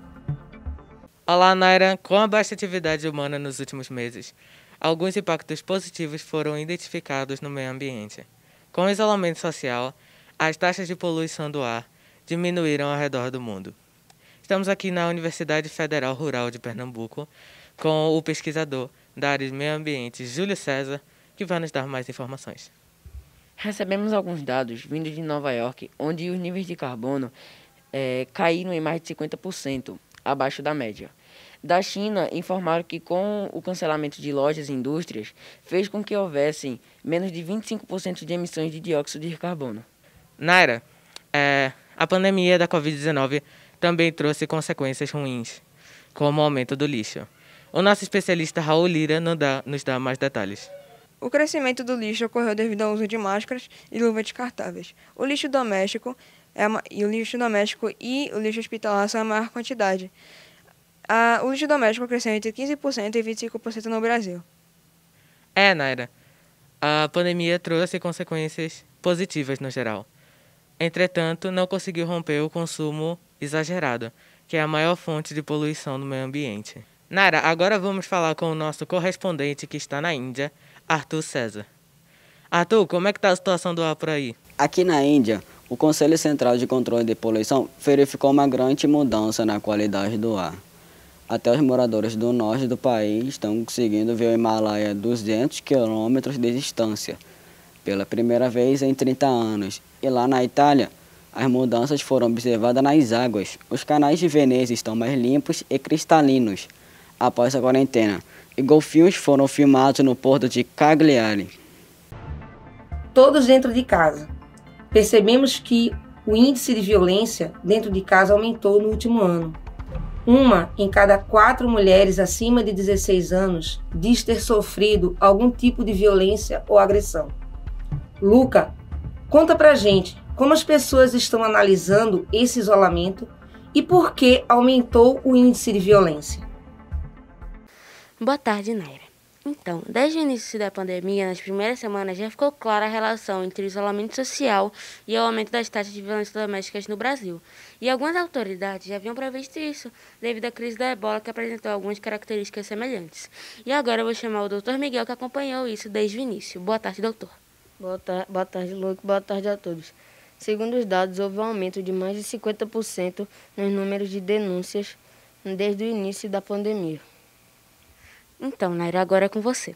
Olá, Naira. Com a baixa atividade humana nos últimos meses, alguns impactos positivos foram identificados no meio ambiente. Com o isolamento social, as taxas de poluição do ar diminuíram ao redor do mundo. Estamos aqui na Universidade Federal Rural de Pernambuco com o pesquisador da área de meio ambiente, Júlio César, que vai nos dar mais informações. Recebemos alguns dados vindos de Nova York, onde os níveis de carbono é, caíram em mais de cinquenta por cento, abaixo da média. Da China, informaram que com o cancelamento de lojas e indústrias, fez com que houvessem menos de vinte e cinco por cento de emissões de dióxido de carbono. Naira, é, a pandemia da covid dezenove também trouxe consequências ruins, como o aumento do lixo. O nosso especialista Raul Lira nos dá, nos dá mais detalhes. O crescimento do lixo ocorreu devido ao uso de máscaras e luvas descartáveis. O lixo doméstico, é a, e o lixo doméstico e o lixo hospitalar são a maior quantidade. A, o lixo doméstico cresceu entre quinze por cento e vinte e cinco por cento no Brasil. É, Naira. A pandemia trouxe consequências positivas no geral. Entretanto, não conseguiu romper o consumo exagerado, que é a maior fonte de poluição no meio ambiente. Naira, agora vamos falar com o nosso correspondente que está na Índia, Arthur César. Arthur, como é que está a situação do ar por aí? Aqui na Índia, o Conselho Central de Controle de Poluição verificou uma grande mudança na qualidade do ar. Até os moradores do norte do país estão conseguindo ver o Himalaia a duzentos quilômetros de distância, pela primeira vez em trinta anos. E lá na Itália, as mudanças foram observadas nas águas. Os canais de Veneza estão mais limpos e cristalinos após a quarentena, e golfinhos foram filmados no porto de Cagliari. Todos dentro de casa. Percebemos que o índice de violência dentro de casa aumentou no último ano. Uma em cada quatro mulheres acima de dezesseis anos diz ter sofrido algum tipo de violência ou agressão. Luca, conta pra gente como as pessoas estão analisando esse isolamento e por que aumentou o índice de violência. Boa tarde, Naira. Então, desde o início da pandemia, nas primeiras semanas, já ficou clara a relação entre o isolamento social e o aumento das taxas de violência domésticas no Brasil. E algumas autoridades já haviam previsto isso, devido à crise da ebola, que apresentou algumas características semelhantes. E agora eu vou chamar o doutor Miguel, que acompanhou isso desde o início. Boa tarde, doutor. Boa, tar boa tarde, Luke. Boa tarde a todos. Segundo os dados, houve um aumento de mais de cinquenta por cento nos números de denúncias desde o início da pandemia. Então, Naira, agora é com você.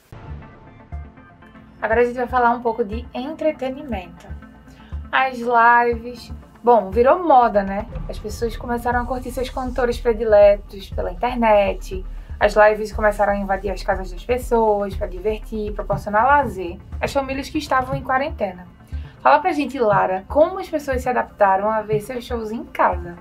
Agora a gente vai falar um pouco de entretenimento. As lives. Bom, virou moda, né? As pessoas começaram a curtir seus cantores prediletos pela internet. As lives começaram a invadir as casas das pessoas para divertir, proporcionar lazer às famílias que estavam em quarentena. Fala pra gente, Lara, como as pessoas se adaptaram a ver seus shows em casa?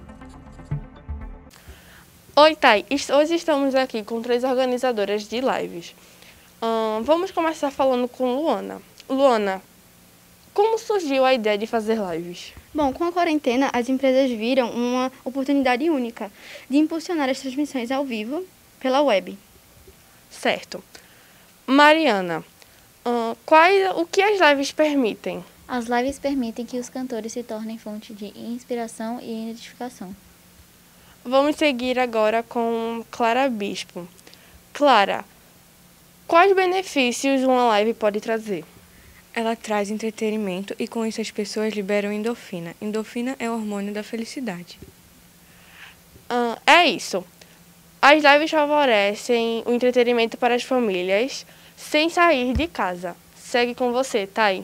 Oi, Thay. Hoje estamos aqui com três organizadoras de lives. Hum, vamos começar falando com Luana. Luana, como surgiu a ideia de fazer lives? Bom, com a quarentena, as empresas viram uma oportunidade única de impulsionar as transmissões ao vivo pela web. Certo. Mariana, hum, quais, o que as lives permitem? As lives permitem que os cantores se tornem fonte de inspiração e identificação. Vamos seguir agora com Clara Bispo. Clara, quais benefícios uma live pode trazer? Ela traz entretenimento e com isso as pessoas liberam endorfina. Endorfina é o hormônio da felicidade. Ah, é isso. As lives favorecem o entretenimento para as famílias sem sair de casa. Segue com você, Thay.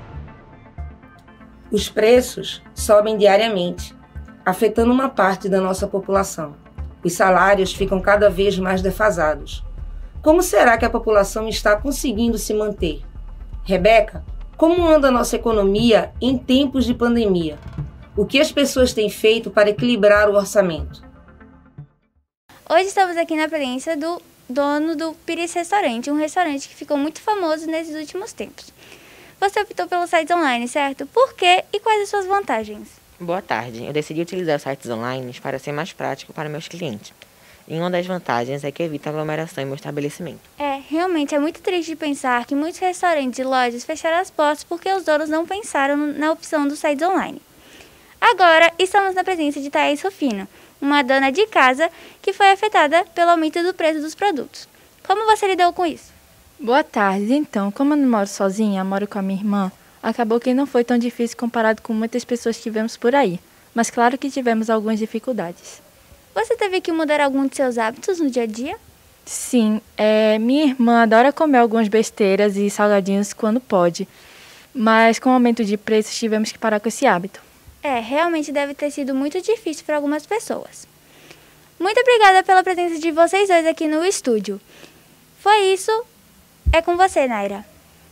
Os preços sobem diariamente, afetando uma parte da nossa população. Os salários ficam cada vez mais defasados. Como será que a população está conseguindo se manter? Rebeca, como anda a nossa economia em tempos de pandemia? O que as pessoas têm feito para equilibrar o orçamento? Hoje estamos aqui na presença do dono do Pires Restaurante, um restaurante que ficou muito famoso nesses últimos tempos. Você optou pelos sites online, certo? Por quê e quais as suas vantagens? Boa tarde. Eu decidi utilizar os sites online para ser mais prático para meus clientes. E uma das vantagens é que evita aglomeração em meu estabelecimento. É, realmente é muito triste pensar que muitos restaurantes e lojas fecharam as portas porque os donos não pensaram na opção dos sites online. Agora, estamos na presença de Thaís Rufino, uma dona de casa que foi afetada pelo aumento do preço dos produtos. Como você lidou com isso? Boa tarde. Então, como eu não moro sozinha, moro com a minha irmã, acabou que não foi tão difícil comparado com muitas pessoas que vemos por aí. Mas claro que tivemos algumas dificuldades. Você teve que mudar algum de seus hábitos no dia a dia? Sim, é, minha irmã adora comer algumas besteiras e salgadinhos quando pode. Mas com o aumento de preços tivemos que parar com esse hábito. É, realmente deve ter sido muito difícil para algumas pessoas. Muito obrigada pela presença de vocês dois aqui no estúdio. Foi isso. É com você, Naira.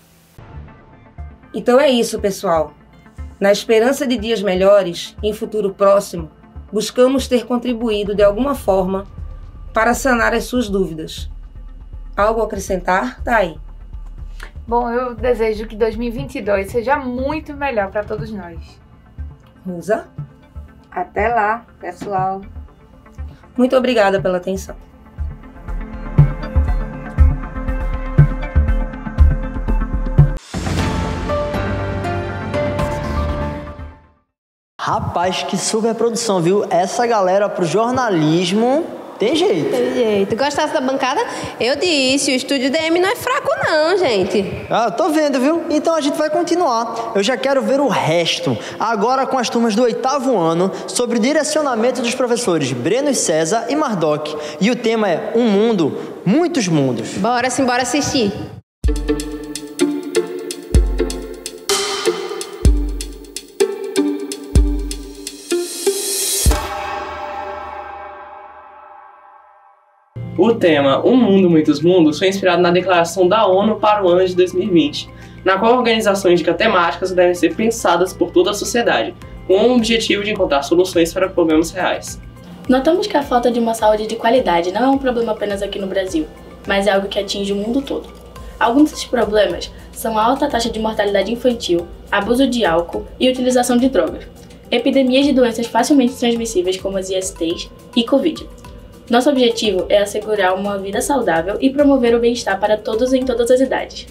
Então é isso, pessoal. Na esperança de dias melhores, em futuro próximo, buscamos ter contribuído de alguma forma para sanar as suas dúvidas. Algo a acrescentar, Thay? Bom, eu desejo que dois mil e vinte e dois seja muito melhor para todos nós. Rosa? Até lá, pessoal. Muito obrigada pela atenção. Rapaz, que super produção, viu? Essa galera pro jornalismo tem jeito. Tem jeito. Gostasse da bancada? Eu disse, o Estúdio D M não é fraco não, gente. Ah, tô vendo, viu? Então a gente vai continuar. Eu já quero ver o resto. Agora com as turmas do oitavo ano, sobre o direcionamento dos professores Breno César e Mardoc. E o tema é Um Mundo, Muitos Mundos. Bora sim, bora assistir. O tema Um Mundo, Muitos Mundos foi inspirado na Declaração da ONU para o ano de dois mil e vinte, na qual organizações de temáticas devem ser pensadas por toda a sociedade, com o objetivo de encontrar soluções para problemas reais. Notamos que a falta de uma saúde de qualidade não é um problema apenas aqui no Brasil, mas é algo que atinge o mundo todo. Alguns desses problemas são a alta taxa de mortalidade infantil, abuso de álcool e utilização de drogas, epidemias de doenças facilmente transmissíveis como as I S Ts e Covid. Nosso objetivo é assegurar uma vida saudável e promover o bem-estar para todos em todas as idades.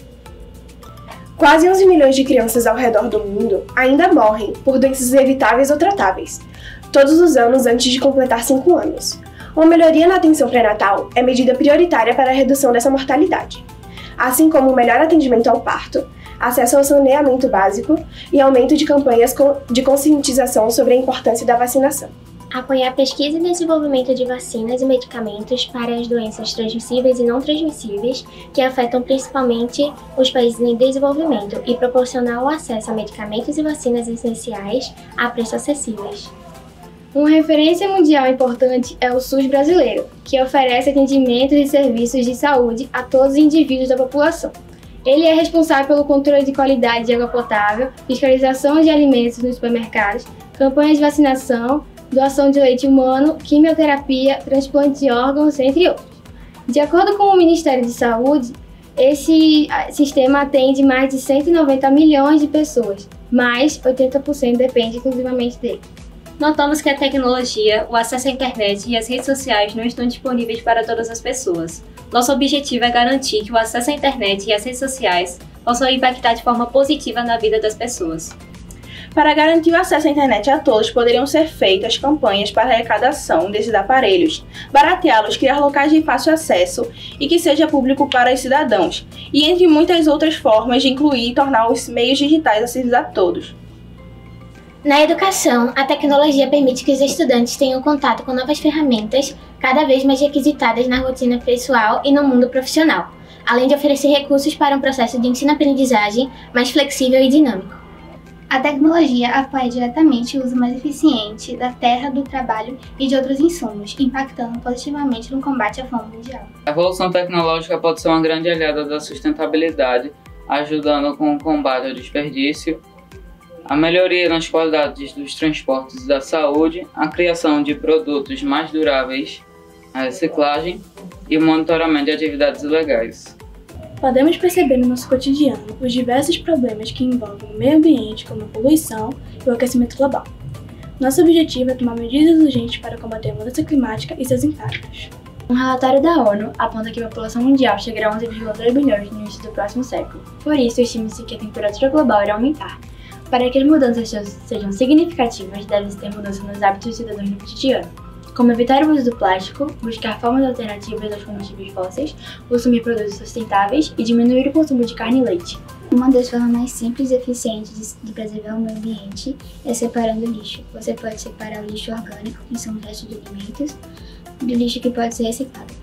Quase onze milhões de crianças ao redor do mundo ainda morrem por doenças evitáveis ou tratáveis, todos os anos antes de completar cinco anos. Uma melhoria na atenção pré-natal é medida prioritária para a redução dessa mortalidade, assim como o melhor atendimento ao parto, acesso ao saneamento básico e aumento de campanhas de conscientização sobre a importância da vacinação. Apoiar pesquisa e desenvolvimento de vacinas e medicamentos para as doenças transmissíveis e não transmissíveis que afetam principalmente os países em desenvolvimento e proporcionar o acesso a medicamentos e vacinas essenciais a preços acessíveis. Uma referência mundial importante é o SUS brasileiro, que oferece atendimentos e serviços de saúde a todos os indivíduos da população. Ele é responsável pelo controle de qualidade de água potável, fiscalização de alimentos nos supermercados, campanhas de vacinação, doação de leite humano, quimioterapia, transplante de órgãos, entre outros. De acordo com o Ministério de Saúde, esse sistema atende mais de cento e noventa milhões de pessoas, mas oitenta por cento depende exclusivamente dele. Notamos que a tecnologia, o acesso à internet e as redes sociais não estão disponíveis para todas as pessoas. Nosso objetivo é garantir que o acesso à internet e às redes sociais possam impactar de forma positiva na vida das pessoas. Para garantir o acesso à internet a todos, poderiam ser feitas campanhas para arrecadação desses aparelhos, barateá-los, criar locais de fácil acesso e que seja público para os cidadãos, e entre muitas outras formas de incluir e tornar os meios digitais acessíveis a todos. Na educação, a tecnologia permite que os estudantes tenham contato com novas ferramentas, cada vez mais requisitadas na rotina pessoal e no mundo profissional, além de oferecer recursos para um processo de ensino-aprendizagem mais flexível e dinâmico. A tecnologia apoia diretamente o uso mais eficiente da terra, do trabalho e de outros insumos, impactando positivamente no combate à fome mundial. A evolução tecnológica pode ser uma grande aliada da sustentabilidade, ajudando com o combate ao desperdício, a melhoria nas qualidades dos transportes e da saúde, a criação de produtos mais duráveis, a reciclagem e o monitoramento de atividades ilegais. Podemos perceber no nosso cotidiano os diversos problemas que envolvem o meio ambiente, como a poluição e o aquecimento global. Nosso objetivo é tomar medidas urgentes para combater a mudança climática e seus impactos. Um relatório da ONU aponta que a população mundial chegará a onze vírgula dois bilhões no início do próximo século. Por isso, estima-se que a temperatura global irá aumentar. Para que as mudanças sejam significativas, deve-se ter mudança nos hábitos dos cidadãos no cotidiano, como evitar o uso do plástico, buscar formas alternativas aos combustíveis fósseis, consumir produtos sustentáveis e diminuir o consumo de carne e leite. Uma das formas mais simples e eficientes de preservar o meio ambiente é separando o lixo. Você pode separar o lixo orgânico, que são os restos de alimentos, do lixo que pode ser reciclado.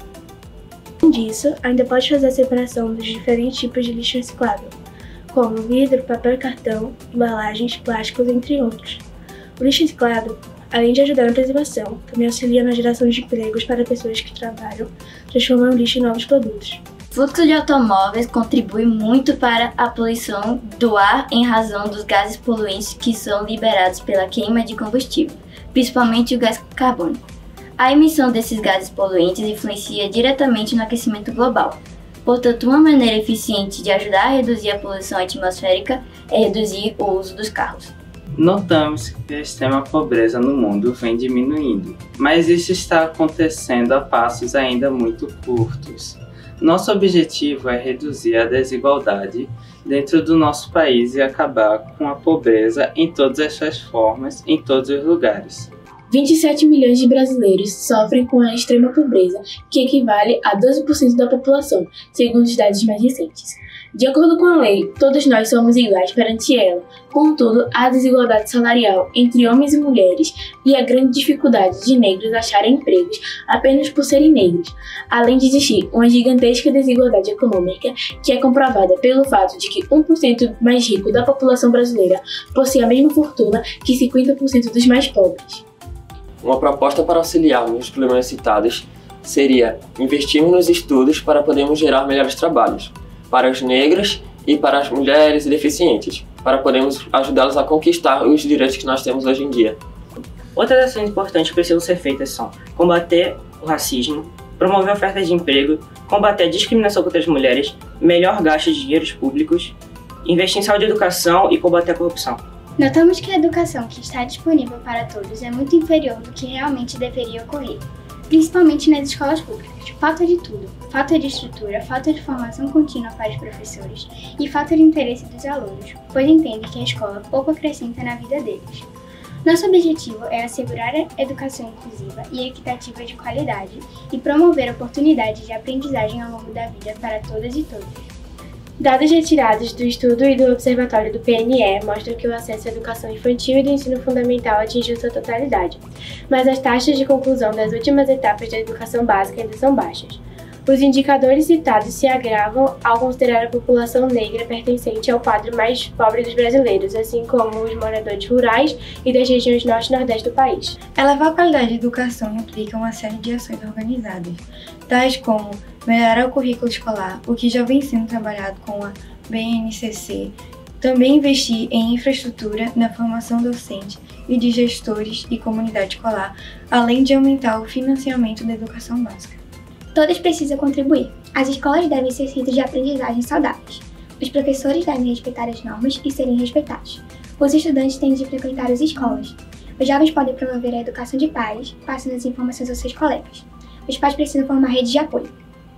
Além disso, ainda pode fazer a separação dos diferentes tipos de lixo reciclável, como vidro, papel e cartão, embalagens, plásticos, entre outros. O lixo reciclado, além de ajudar na preservação, também auxilia na geração de empregos para pessoas que trabalham, transformando o lixo em novos produtos. O fluxo de automóveis contribui muito para a poluição do ar em razão dos gases poluentes que são liberados pela queima de combustível, principalmente o gás carbônico. A emissão desses gases poluentes influencia diretamente no aquecimento global. Portanto, uma maneira eficiente de ajudar a reduzir a poluição atmosférica é reduzir o uso dos carros. Notamos que a extrema pobreza no mundo vem diminuindo, mas isso está acontecendo a passos ainda muito curtos. Nosso objetivo é reduzir a desigualdade dentro do nosso país e acabar com a pobreza em todas as suas formas, em todos os lugares. vinte e sete milhões de brasileiros sofrem com a extrema pobreza, que equivale a doze por cento da população, segundo os dados mais recentes. De acordo com a lei, todos nós somos iguais perante ela. Contudo, há desigualdade salarial entre homens e mulheres e a grande dificuldade de negros acharem empregos apenas por serem negros, além de existir uma gigantesca desigualdade econômica que é comprovada pelo fato de que um por cento mais rico da população brasileira possui a mesma fortuna que cinquenta por cento dos mais pobres. Uma proposta para auxiliar nos problemas citados seria investirmos nos estudos para podermos gerar melhores trabalhos para os negros e para as mulheres e deficientes, para podermos ajudá-los a conquistar os direitos que nós temos hoje em dia. Outras ações importantes que precisam ser feitas são combater o racismo, promover ofertas de emprego, combater a discriminação contra as mulheres, melhor gasto de dinheiros públicos, investir em saúde e educação e combater a corrupção. Notamos que a educação que está disponível para todos é muito inferior do que realmente deveria ocorrer, principalmente nas escolas públicas. Falta de tudo, falta de estrutura, falta de formação contínua para os professores e falta de interesse dos alunos, pois entendem que a escola pouco acrescenta na vida deles. Nosso objetivo é assegurar a educação inclusiva e equitativa de qualidade e promover oportunidades de aprendizagem ao longo da vida para todas e todos. Dados retirados do estudo e do observatório do P N E mostram que o acesso à educação infantil e do ensino fundamental atingiu sua totalidade, mas as taxas de conclusão das últimas etapas da educação básica ainda são baixas. Os indicadores citados se agravam ao considerar a população negra pertencente ao quadro mais pobre dos brasileiros, assim como os moradores rurais e das regiões norte e nordeste do país. Elevar a qualidade da educação implica uma série de ações organizadas, tais como melhorar o currículo escolar, o que já vem sendo trabalhado com a B N C C, também investir em infraestrutura na formação docente e de gestores e comunidade escolar, além de aumentar o financiamento da educação básica. Todos precisam contribuir. As escolas devem ser centros de aprendizagem saudáveis. Os professores devem respeitar as normas e serem respeitados. Os estudantes têm de frequentar as escolas. Os jovens podem promover a educação de pares, passando as informações aos seus colegas. Os pais precisam formar redes de apoio.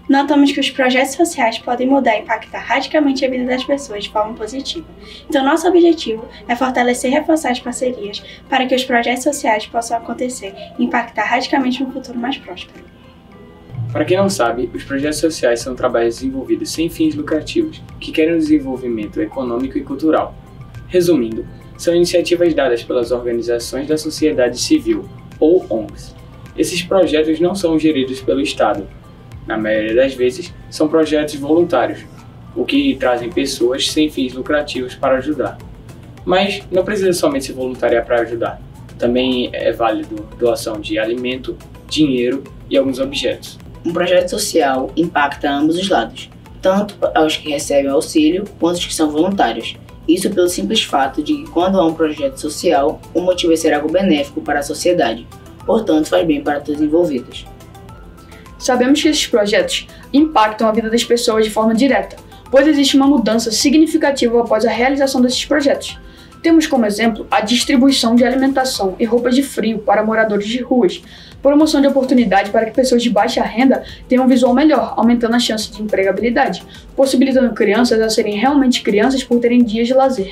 notamos que os projetos sociais podem mudar e impactar radicalmente a vida das pessoas de forma positiva. Então, nosso objetivo é fortalecer e reforçar as parcerias para que os projetos sociais possam acontecer e impactar radicalmente um futuro mais próspero. Para quem não sabe, os projetos sociais são trabalhos desenvolvidos sem fins lucrativos, que querem o desenvolvimento econômico e cultural. Resumindo, são iniciativas dadas pelas organizações da sociedade civil, ou O N Gs. Esses projetos não são geridos pelo Estado. Na maioria das vezes, são projetos voluntários, o que trazem pessoas sem fins lucrativos para ajudar. Mas não precisa somente se voluntariar para ajudar. Também é válido doação de alimento, dinheiro e alguns objetos. Um projeto social impacta ambos os lados, tanto aos que recebem auxílio quanto aos que são voluntários. Isso pelo simples fato de que quando há um projeto social, o motivo é ser algo benéfico para a sociedade, portanto faz bem para todos os envolvidos. Sabemos que esses projetos impactam a vida das pessoas de forma direta, pois existe uma mudança significativa após a realização desses projetos. Temos como exemplo a distribuição de alimentação e roupas de frio para moradores de ruas, promoção de oportunidade para que pessoas de baixa renda tenham um visual melhor, aumentando a chance de empregabilidade, possibilitando crianças a serem realmente crianças por terem dias de lazer.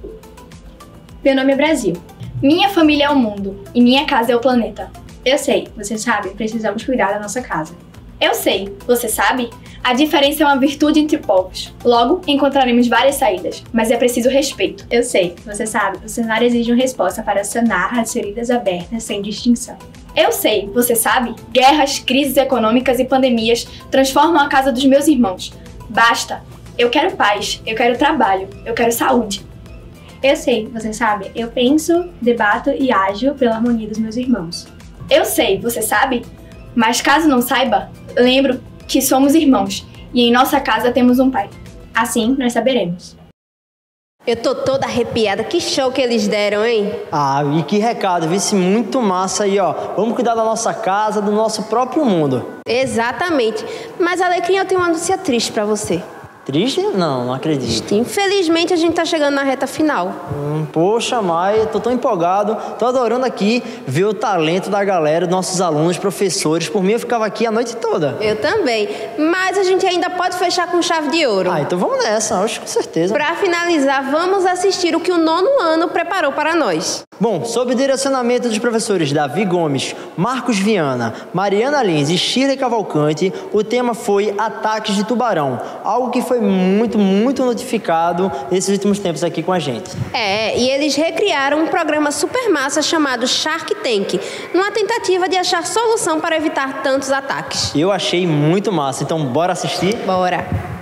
Meu nome é Brasil. Minha família é o mundo e minha casa é o planeta. Eu sei, você sabe, precisamos cuidar da nossa casa. Eu sei, você sabe, a diferença é uma virtude entre povos. Logo, encontraremos várias saídas, mas é preciso respeito. Eu sei, você sabe, o cenário exige uma resposta para sanar as feridas abertas sem distinção. Eu sei, você sabe, guerras, crises econômicas e pandemias transformam a casa dos meus irmãos. Basta! Eu quero paz, eu quero trabalho, eu quero saúde. Eu sei, você sabe, eu penso, debato e ajo pela harmonia dos meus irmãos. Eu sei, você sabe, mas caso não saiba, lembro que somos irmãos e em nossa casa temos um pai. Assim nós saberemos. Eu tô toda arrepiada, que show que eles deram, hein? Ah, e que recado, vice muito massa aí, ó. Vamos cuidar da nossa casa, do nosso próprio mundo. Exatamente. Mas, Alecrim, eu tenho uma notícia triste pra você. Triste? Não, não acredito. Infelizmente, a gente tá chegando na reta final. Hum, poxa, mas tô tão empolgado. Tô adorando aqui ver o talento da galera, dos nossos alunos, professores. Por mim, eu ficava aqui a noite toda. Eu também. Mas a gente ainda pode fechar com chave de ouro. Ah, então vamos nessa, acho com certeza. Pra finalizar, vamos assistir o que o nono ano preparou para nós. Bom, sob o direcionamento dos professores Davi Gomes, Marcos Viana, Mariana Lins e Shirley Cavalcante, o tema foi ataques de tubarão. Algo que foi muito, muito notificado nesses últimos tempos aqui com a gente. É, e eles recriaram um programa super massa chamado Shark Tank, numa tentativa de achar solução para evitar tantos ataques. Eu achei muito massa, então bora assistir? Bora!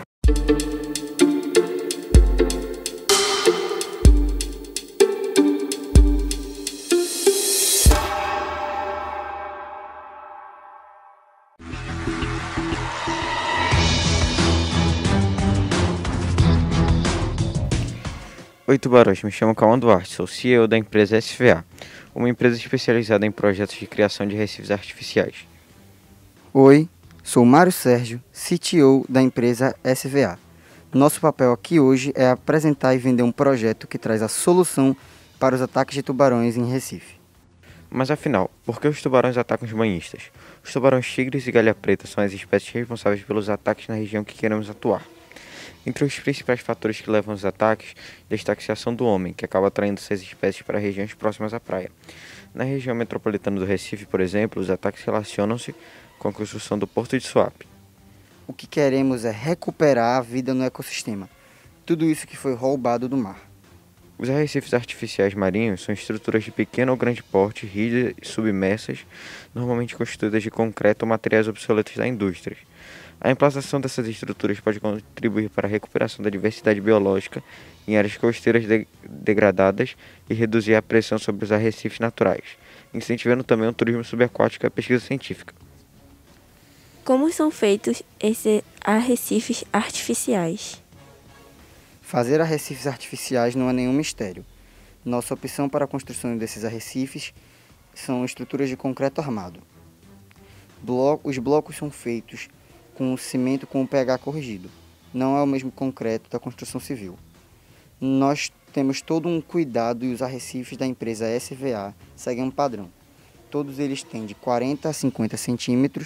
Oi tubarões, me chamo Cauã Duarte, sou C E O da empresa S V A, uma empresa especializada em projetos de criação de recifes artificiais. Oi, sou Mário Sérgio, C T O da empresa S V A. Nosso papel aqui hoje é apresentar e vender um projeto que traz a solução para os ataques de tubarões em Recife. Mas afinal, por que os tubarões atacam os banhistas? Os tubarões tigres e galha preta são as espécies responsáveis pelos ataques na região que queremos atuar. Entre os principais fatores que levam aos ataques, destaca-se a ação do homem, que acaba atraindo essas espécies para regiões próximas à praia. Na região metropolitana do Recife, por exemplo, os ataques relacionam-se com a construção do Porto de Suape. O que queremos é recuperar a vida no ecossistema, tudo isso que foi roubado do mar. Os arrecifes artificiais marinhos são estruturas de pequeno ou grande porte, rígidas e submersas, normalmente constituídas de concreto ou materiais obsoletos da indústria. A implantação dessas estruturas pode contribuir para a recuperação da diversidade biológica em áreas costeiras de degradadas e reduzir a pressão sobre os arrecifes naturais, incentivando também o turismo subaquático e a pesquisa científica. Como são feitos esses arrecifes artificiais? Fazer arrecifes artificiais não é nenhum mistério. Nossa opção para a construção desses arrecifes são estruturas de concreto armado. Blo- os blocos são feitos com o cimento com o pH corrigido. Não é o mesmo concreto da construção civil. Nós temos todo um cuidado e os arrecifes da empresa S V A seguem um padrão. Todos eles têm de quarenta a cinquenta centímetros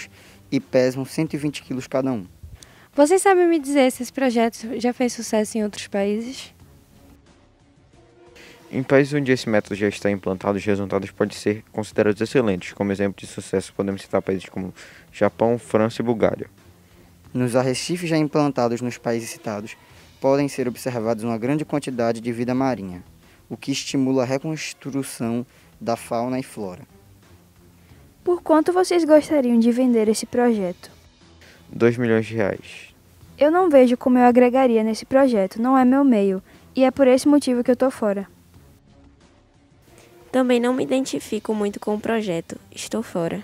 e pesam cento e vinte quilos cada um. Vocês sabem me dizer se esse projeto já fez sucesso em outros países? Em países onde esse método já está implantado, os resultados podem ser considerados excelentes. Como exemplo de sucesso, podemos citar países como Japão, França e Bulgária. Nos arrecifes já implantados nos países citados, podem ser observados uma grande quantidade de vida marinha, o que estimula a reconstrução da fauna e flora. Por quanto vocês gostariam de vender esse projeto? dois milhões de reais. Eu não vejo como eu agregaria nesse projeto, não é meu meio, e é por esse motivo que eu tô fora. Também não me identifico muito com o projeto, estou fora.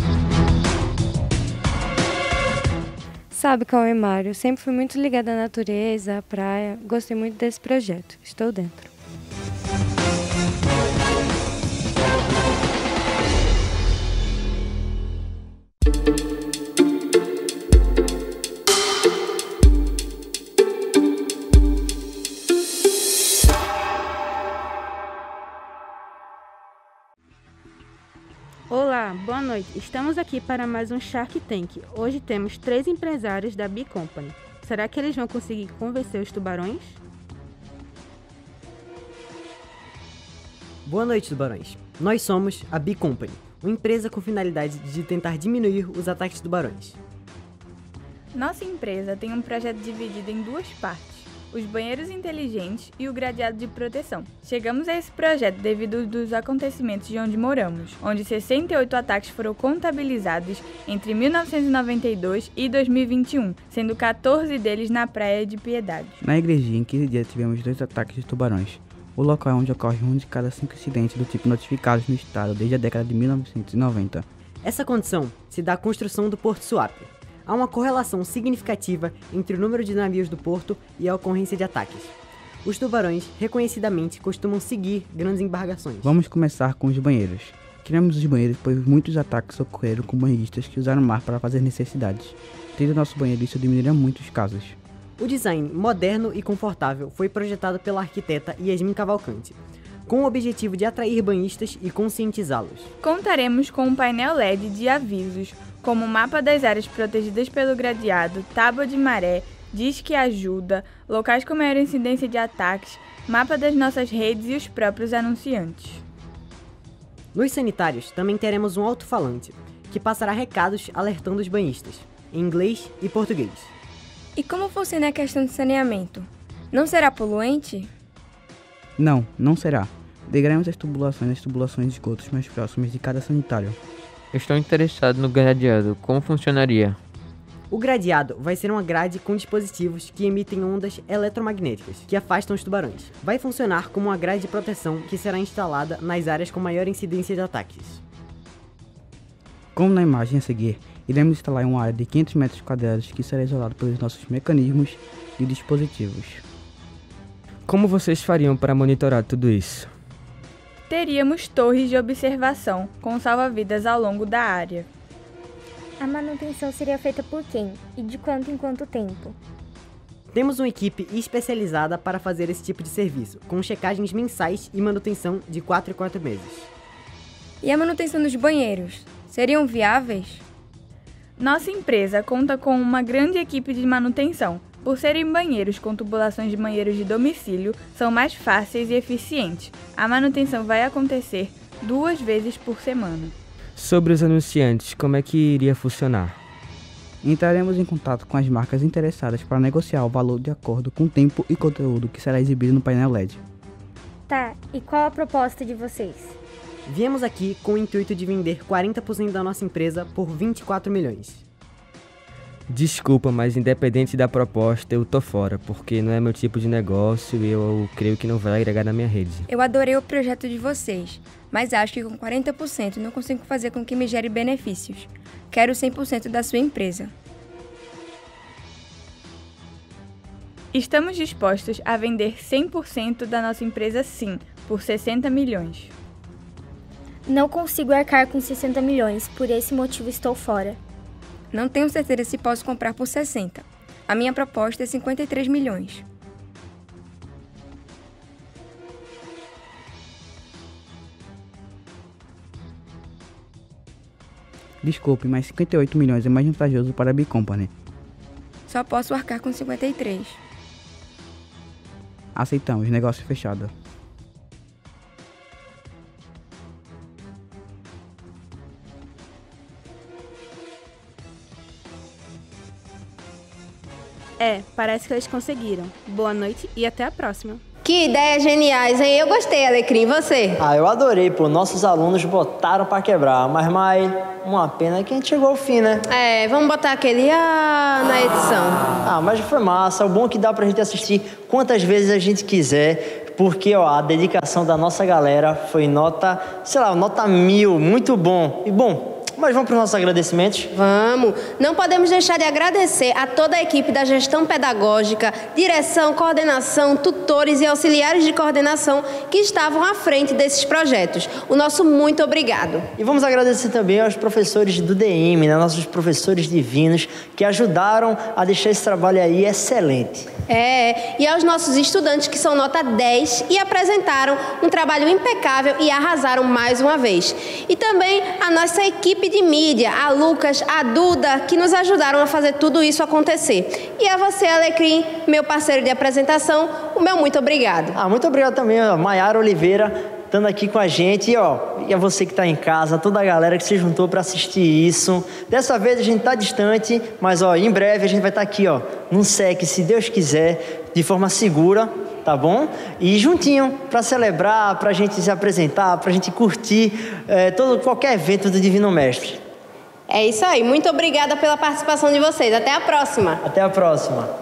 Sabe, Cauê Mário, sempre fui muito ligada à natureza, à praia, gostei muito desse projeto, estou dentro. Olá, boa noite. Estamos aqui para mais um Shark Tank. Hoje temos três empresários da B Company. Será que eles vão conseguir convencer os tubarões? Boa noite, tubarões. Nós somos a B Company, uma empresa com finalidade de tentar diminuir os ataques de tubarões. Nossa empresa tem um projeto dividido em duas partes: os banheiros inteligentes e o gradeado de proteção. Chegamos a esse projeto devido aos acontecimentos de onde moramos, onde sessenta e oito ataques foram contabilizados entre mil novecentos e noventa e dois e dois mil e vinte e um, sendo quatorze deles na Praia de Piedade. Na igrejinha, em quinze dias, tivemos dois ataques de tubarões. O local é onde ocorre um de cada cinco incidentes do tipo notificados no estado desde a década de mil novecentos e noventa. Essa condição se dá à construção do Porto Suape. Há uma correlação significativa entre o número de navios do porto e a ocorrência de ataques. Os tubarões, reconhecidamente, costumam seguir grandes embarcações. Vamos começar com os banheiros. Criamos os banheiros pois muitos ataques ocorreram com banhistas que usaram o mar para fazer necessidades. Tendo nosso banheiro, isso diminuirá muitos casos. O design moderno e confortável foi projetado pela arquiteta Yasmin Cavalcante, com o objetivo de atrair banhistas e conscientizá-los. Contaremos com um painel L E D de avisos, como o mapa das áreas protegidas pelo gradeado, tábua de maré, disque ajuda, locais com maior incidência de ataques, mapa das nossas redes e os próprios anunciantes. Nos sanitários também teremos um alto-falante, que passará recados alertando os banhistas, em inglês e português. E como funciona a questão de saneamento? Não será poluente? Não, não será. Degramos as tubulações nas tubulações de esgotos mais próximas de cada sanitário. Estou interessado no gradeado. Como funcionaria? O gradeado vai ser uma grade com dispositivos que emitem ondas eletromagnéticas, que afastam os tubarões. Vai funcionar como uma grade de proteção que será instalada nas áreas com maior incidência de ataques. Como na imagem a seguir, iremos instalar uma área de quinhentos metros quadrados que será isolada pelos nossos mecanismos e dispositivos. Como vocês fariam para monitorar tudo isso? Teríamos torres de observação com salva-vidas ao longo da área. A manutenção seria feita por quem? E de quanto em quanto tempo? Temos uma equipe especializada para fazer esse tipo de serviço, com checagens mensais e manutenção de quatro em quatro meses. E a manutenção dos banheiros? Seriam viáveis? Nossa empresa conta com uma grande equipe de manutenção. Por serem banheiros com tubulações de banheiros de domicílio, são mais fáceis e eficientes. A manutenção vai acontecer duas vezes por semana. Sobre os anunciantes, como é que iria funcionar? Entraremos em contato com as marcas interessadas para negociar o valor de acordo com o tempo e conteúdo que será exibido no painel L E D. Tá, e qual a proposta de vocês? Viemos aqui com o intuito de vender quarenta por cento da nossa empresa por vinte e quatro milhões. Desculpa, mas independente da proposta, eu tô fora, porque não é meu tipo de negócio e eu creio que não vai agregar na minha rede. Eu adorei o projeto de vocês, mas acho que com quarenta por cento não consigo fazer com que me gere benefícios. Quero cem por cento da sua empresa. Estamos dispostos a vender cem por cento da nossa empresa sim, por sessenta milhões. Não consigo arcar com sessenta milhões, por esse motivo estou fora. Não tenho certeza se posso comprar por sessenta. A minha proposta é cinquenta e três milhões. Desculpe, mas cinquenta e oito milhões é mais vantajoso para a B-Company. Só posso arcar com cinquenta e três. Aceitamos, negócio fechado. É, parece que eles conseguiram. Boa noite e até a próxima. Que ideias geniais, hein? Eu gostei, Alecrim. Você? Ah, eu adorei, pô. Nossos alunos botaram pra quebrar. Mas, Mai, uma pena que a gente chegou ao fim, né? É, vamos botar aquele ah na edição. Ah, mas foi massa. O bom é que dá pra gente assistir quantas vezes a gente quiser. Porque, ó, a dedicação da nossa galera foi nota, sei lá, nota mil. Muito bom. E, bom... Mas vamos para os nossos agradecimentos? Vamos! Não podemos deixar de agradecer a toda a equipe da gestão pedagógica, direção, coordenação, tutores e auxiliares de coordenação que estavam à frente desses projetos. O nosso muito obrigado. E vamos agradecer também aos professores do D M, né, nossos professores divinos, que ajudaram a deixar esse trabalho aí excelente. É, e aos nossos estudantes que são nota dez e apresentaram um trabalho impecável e arrasaram mais uma vez. E também a nossa equipe de mídia, a Lucas, a Duda, que nos ajudaram a fazer tudo isso acontecer. E a você, Alecrim, meu parceiro de apresentação, o meu muito obrigado. Ah, muito obrigado também, a Maiara Oliveira, estando aqui com a gente. E, ó, e a você que está em casa, toda a galera que se juntou para assistir isso. Dessa vez a gente está distante, mas, ó, em breve a gente vai estar tá aqui, ó, num S E C, se Deus quiser, de forma segura, tá bom? E juntinho, para celebrar, para a gente se apresentar, para a gente curtir é, todo, qualquer evento do Divino Mestre. É isso aí. Muito obrigada pela participação de vocês. Até a próxima. Até a próxima.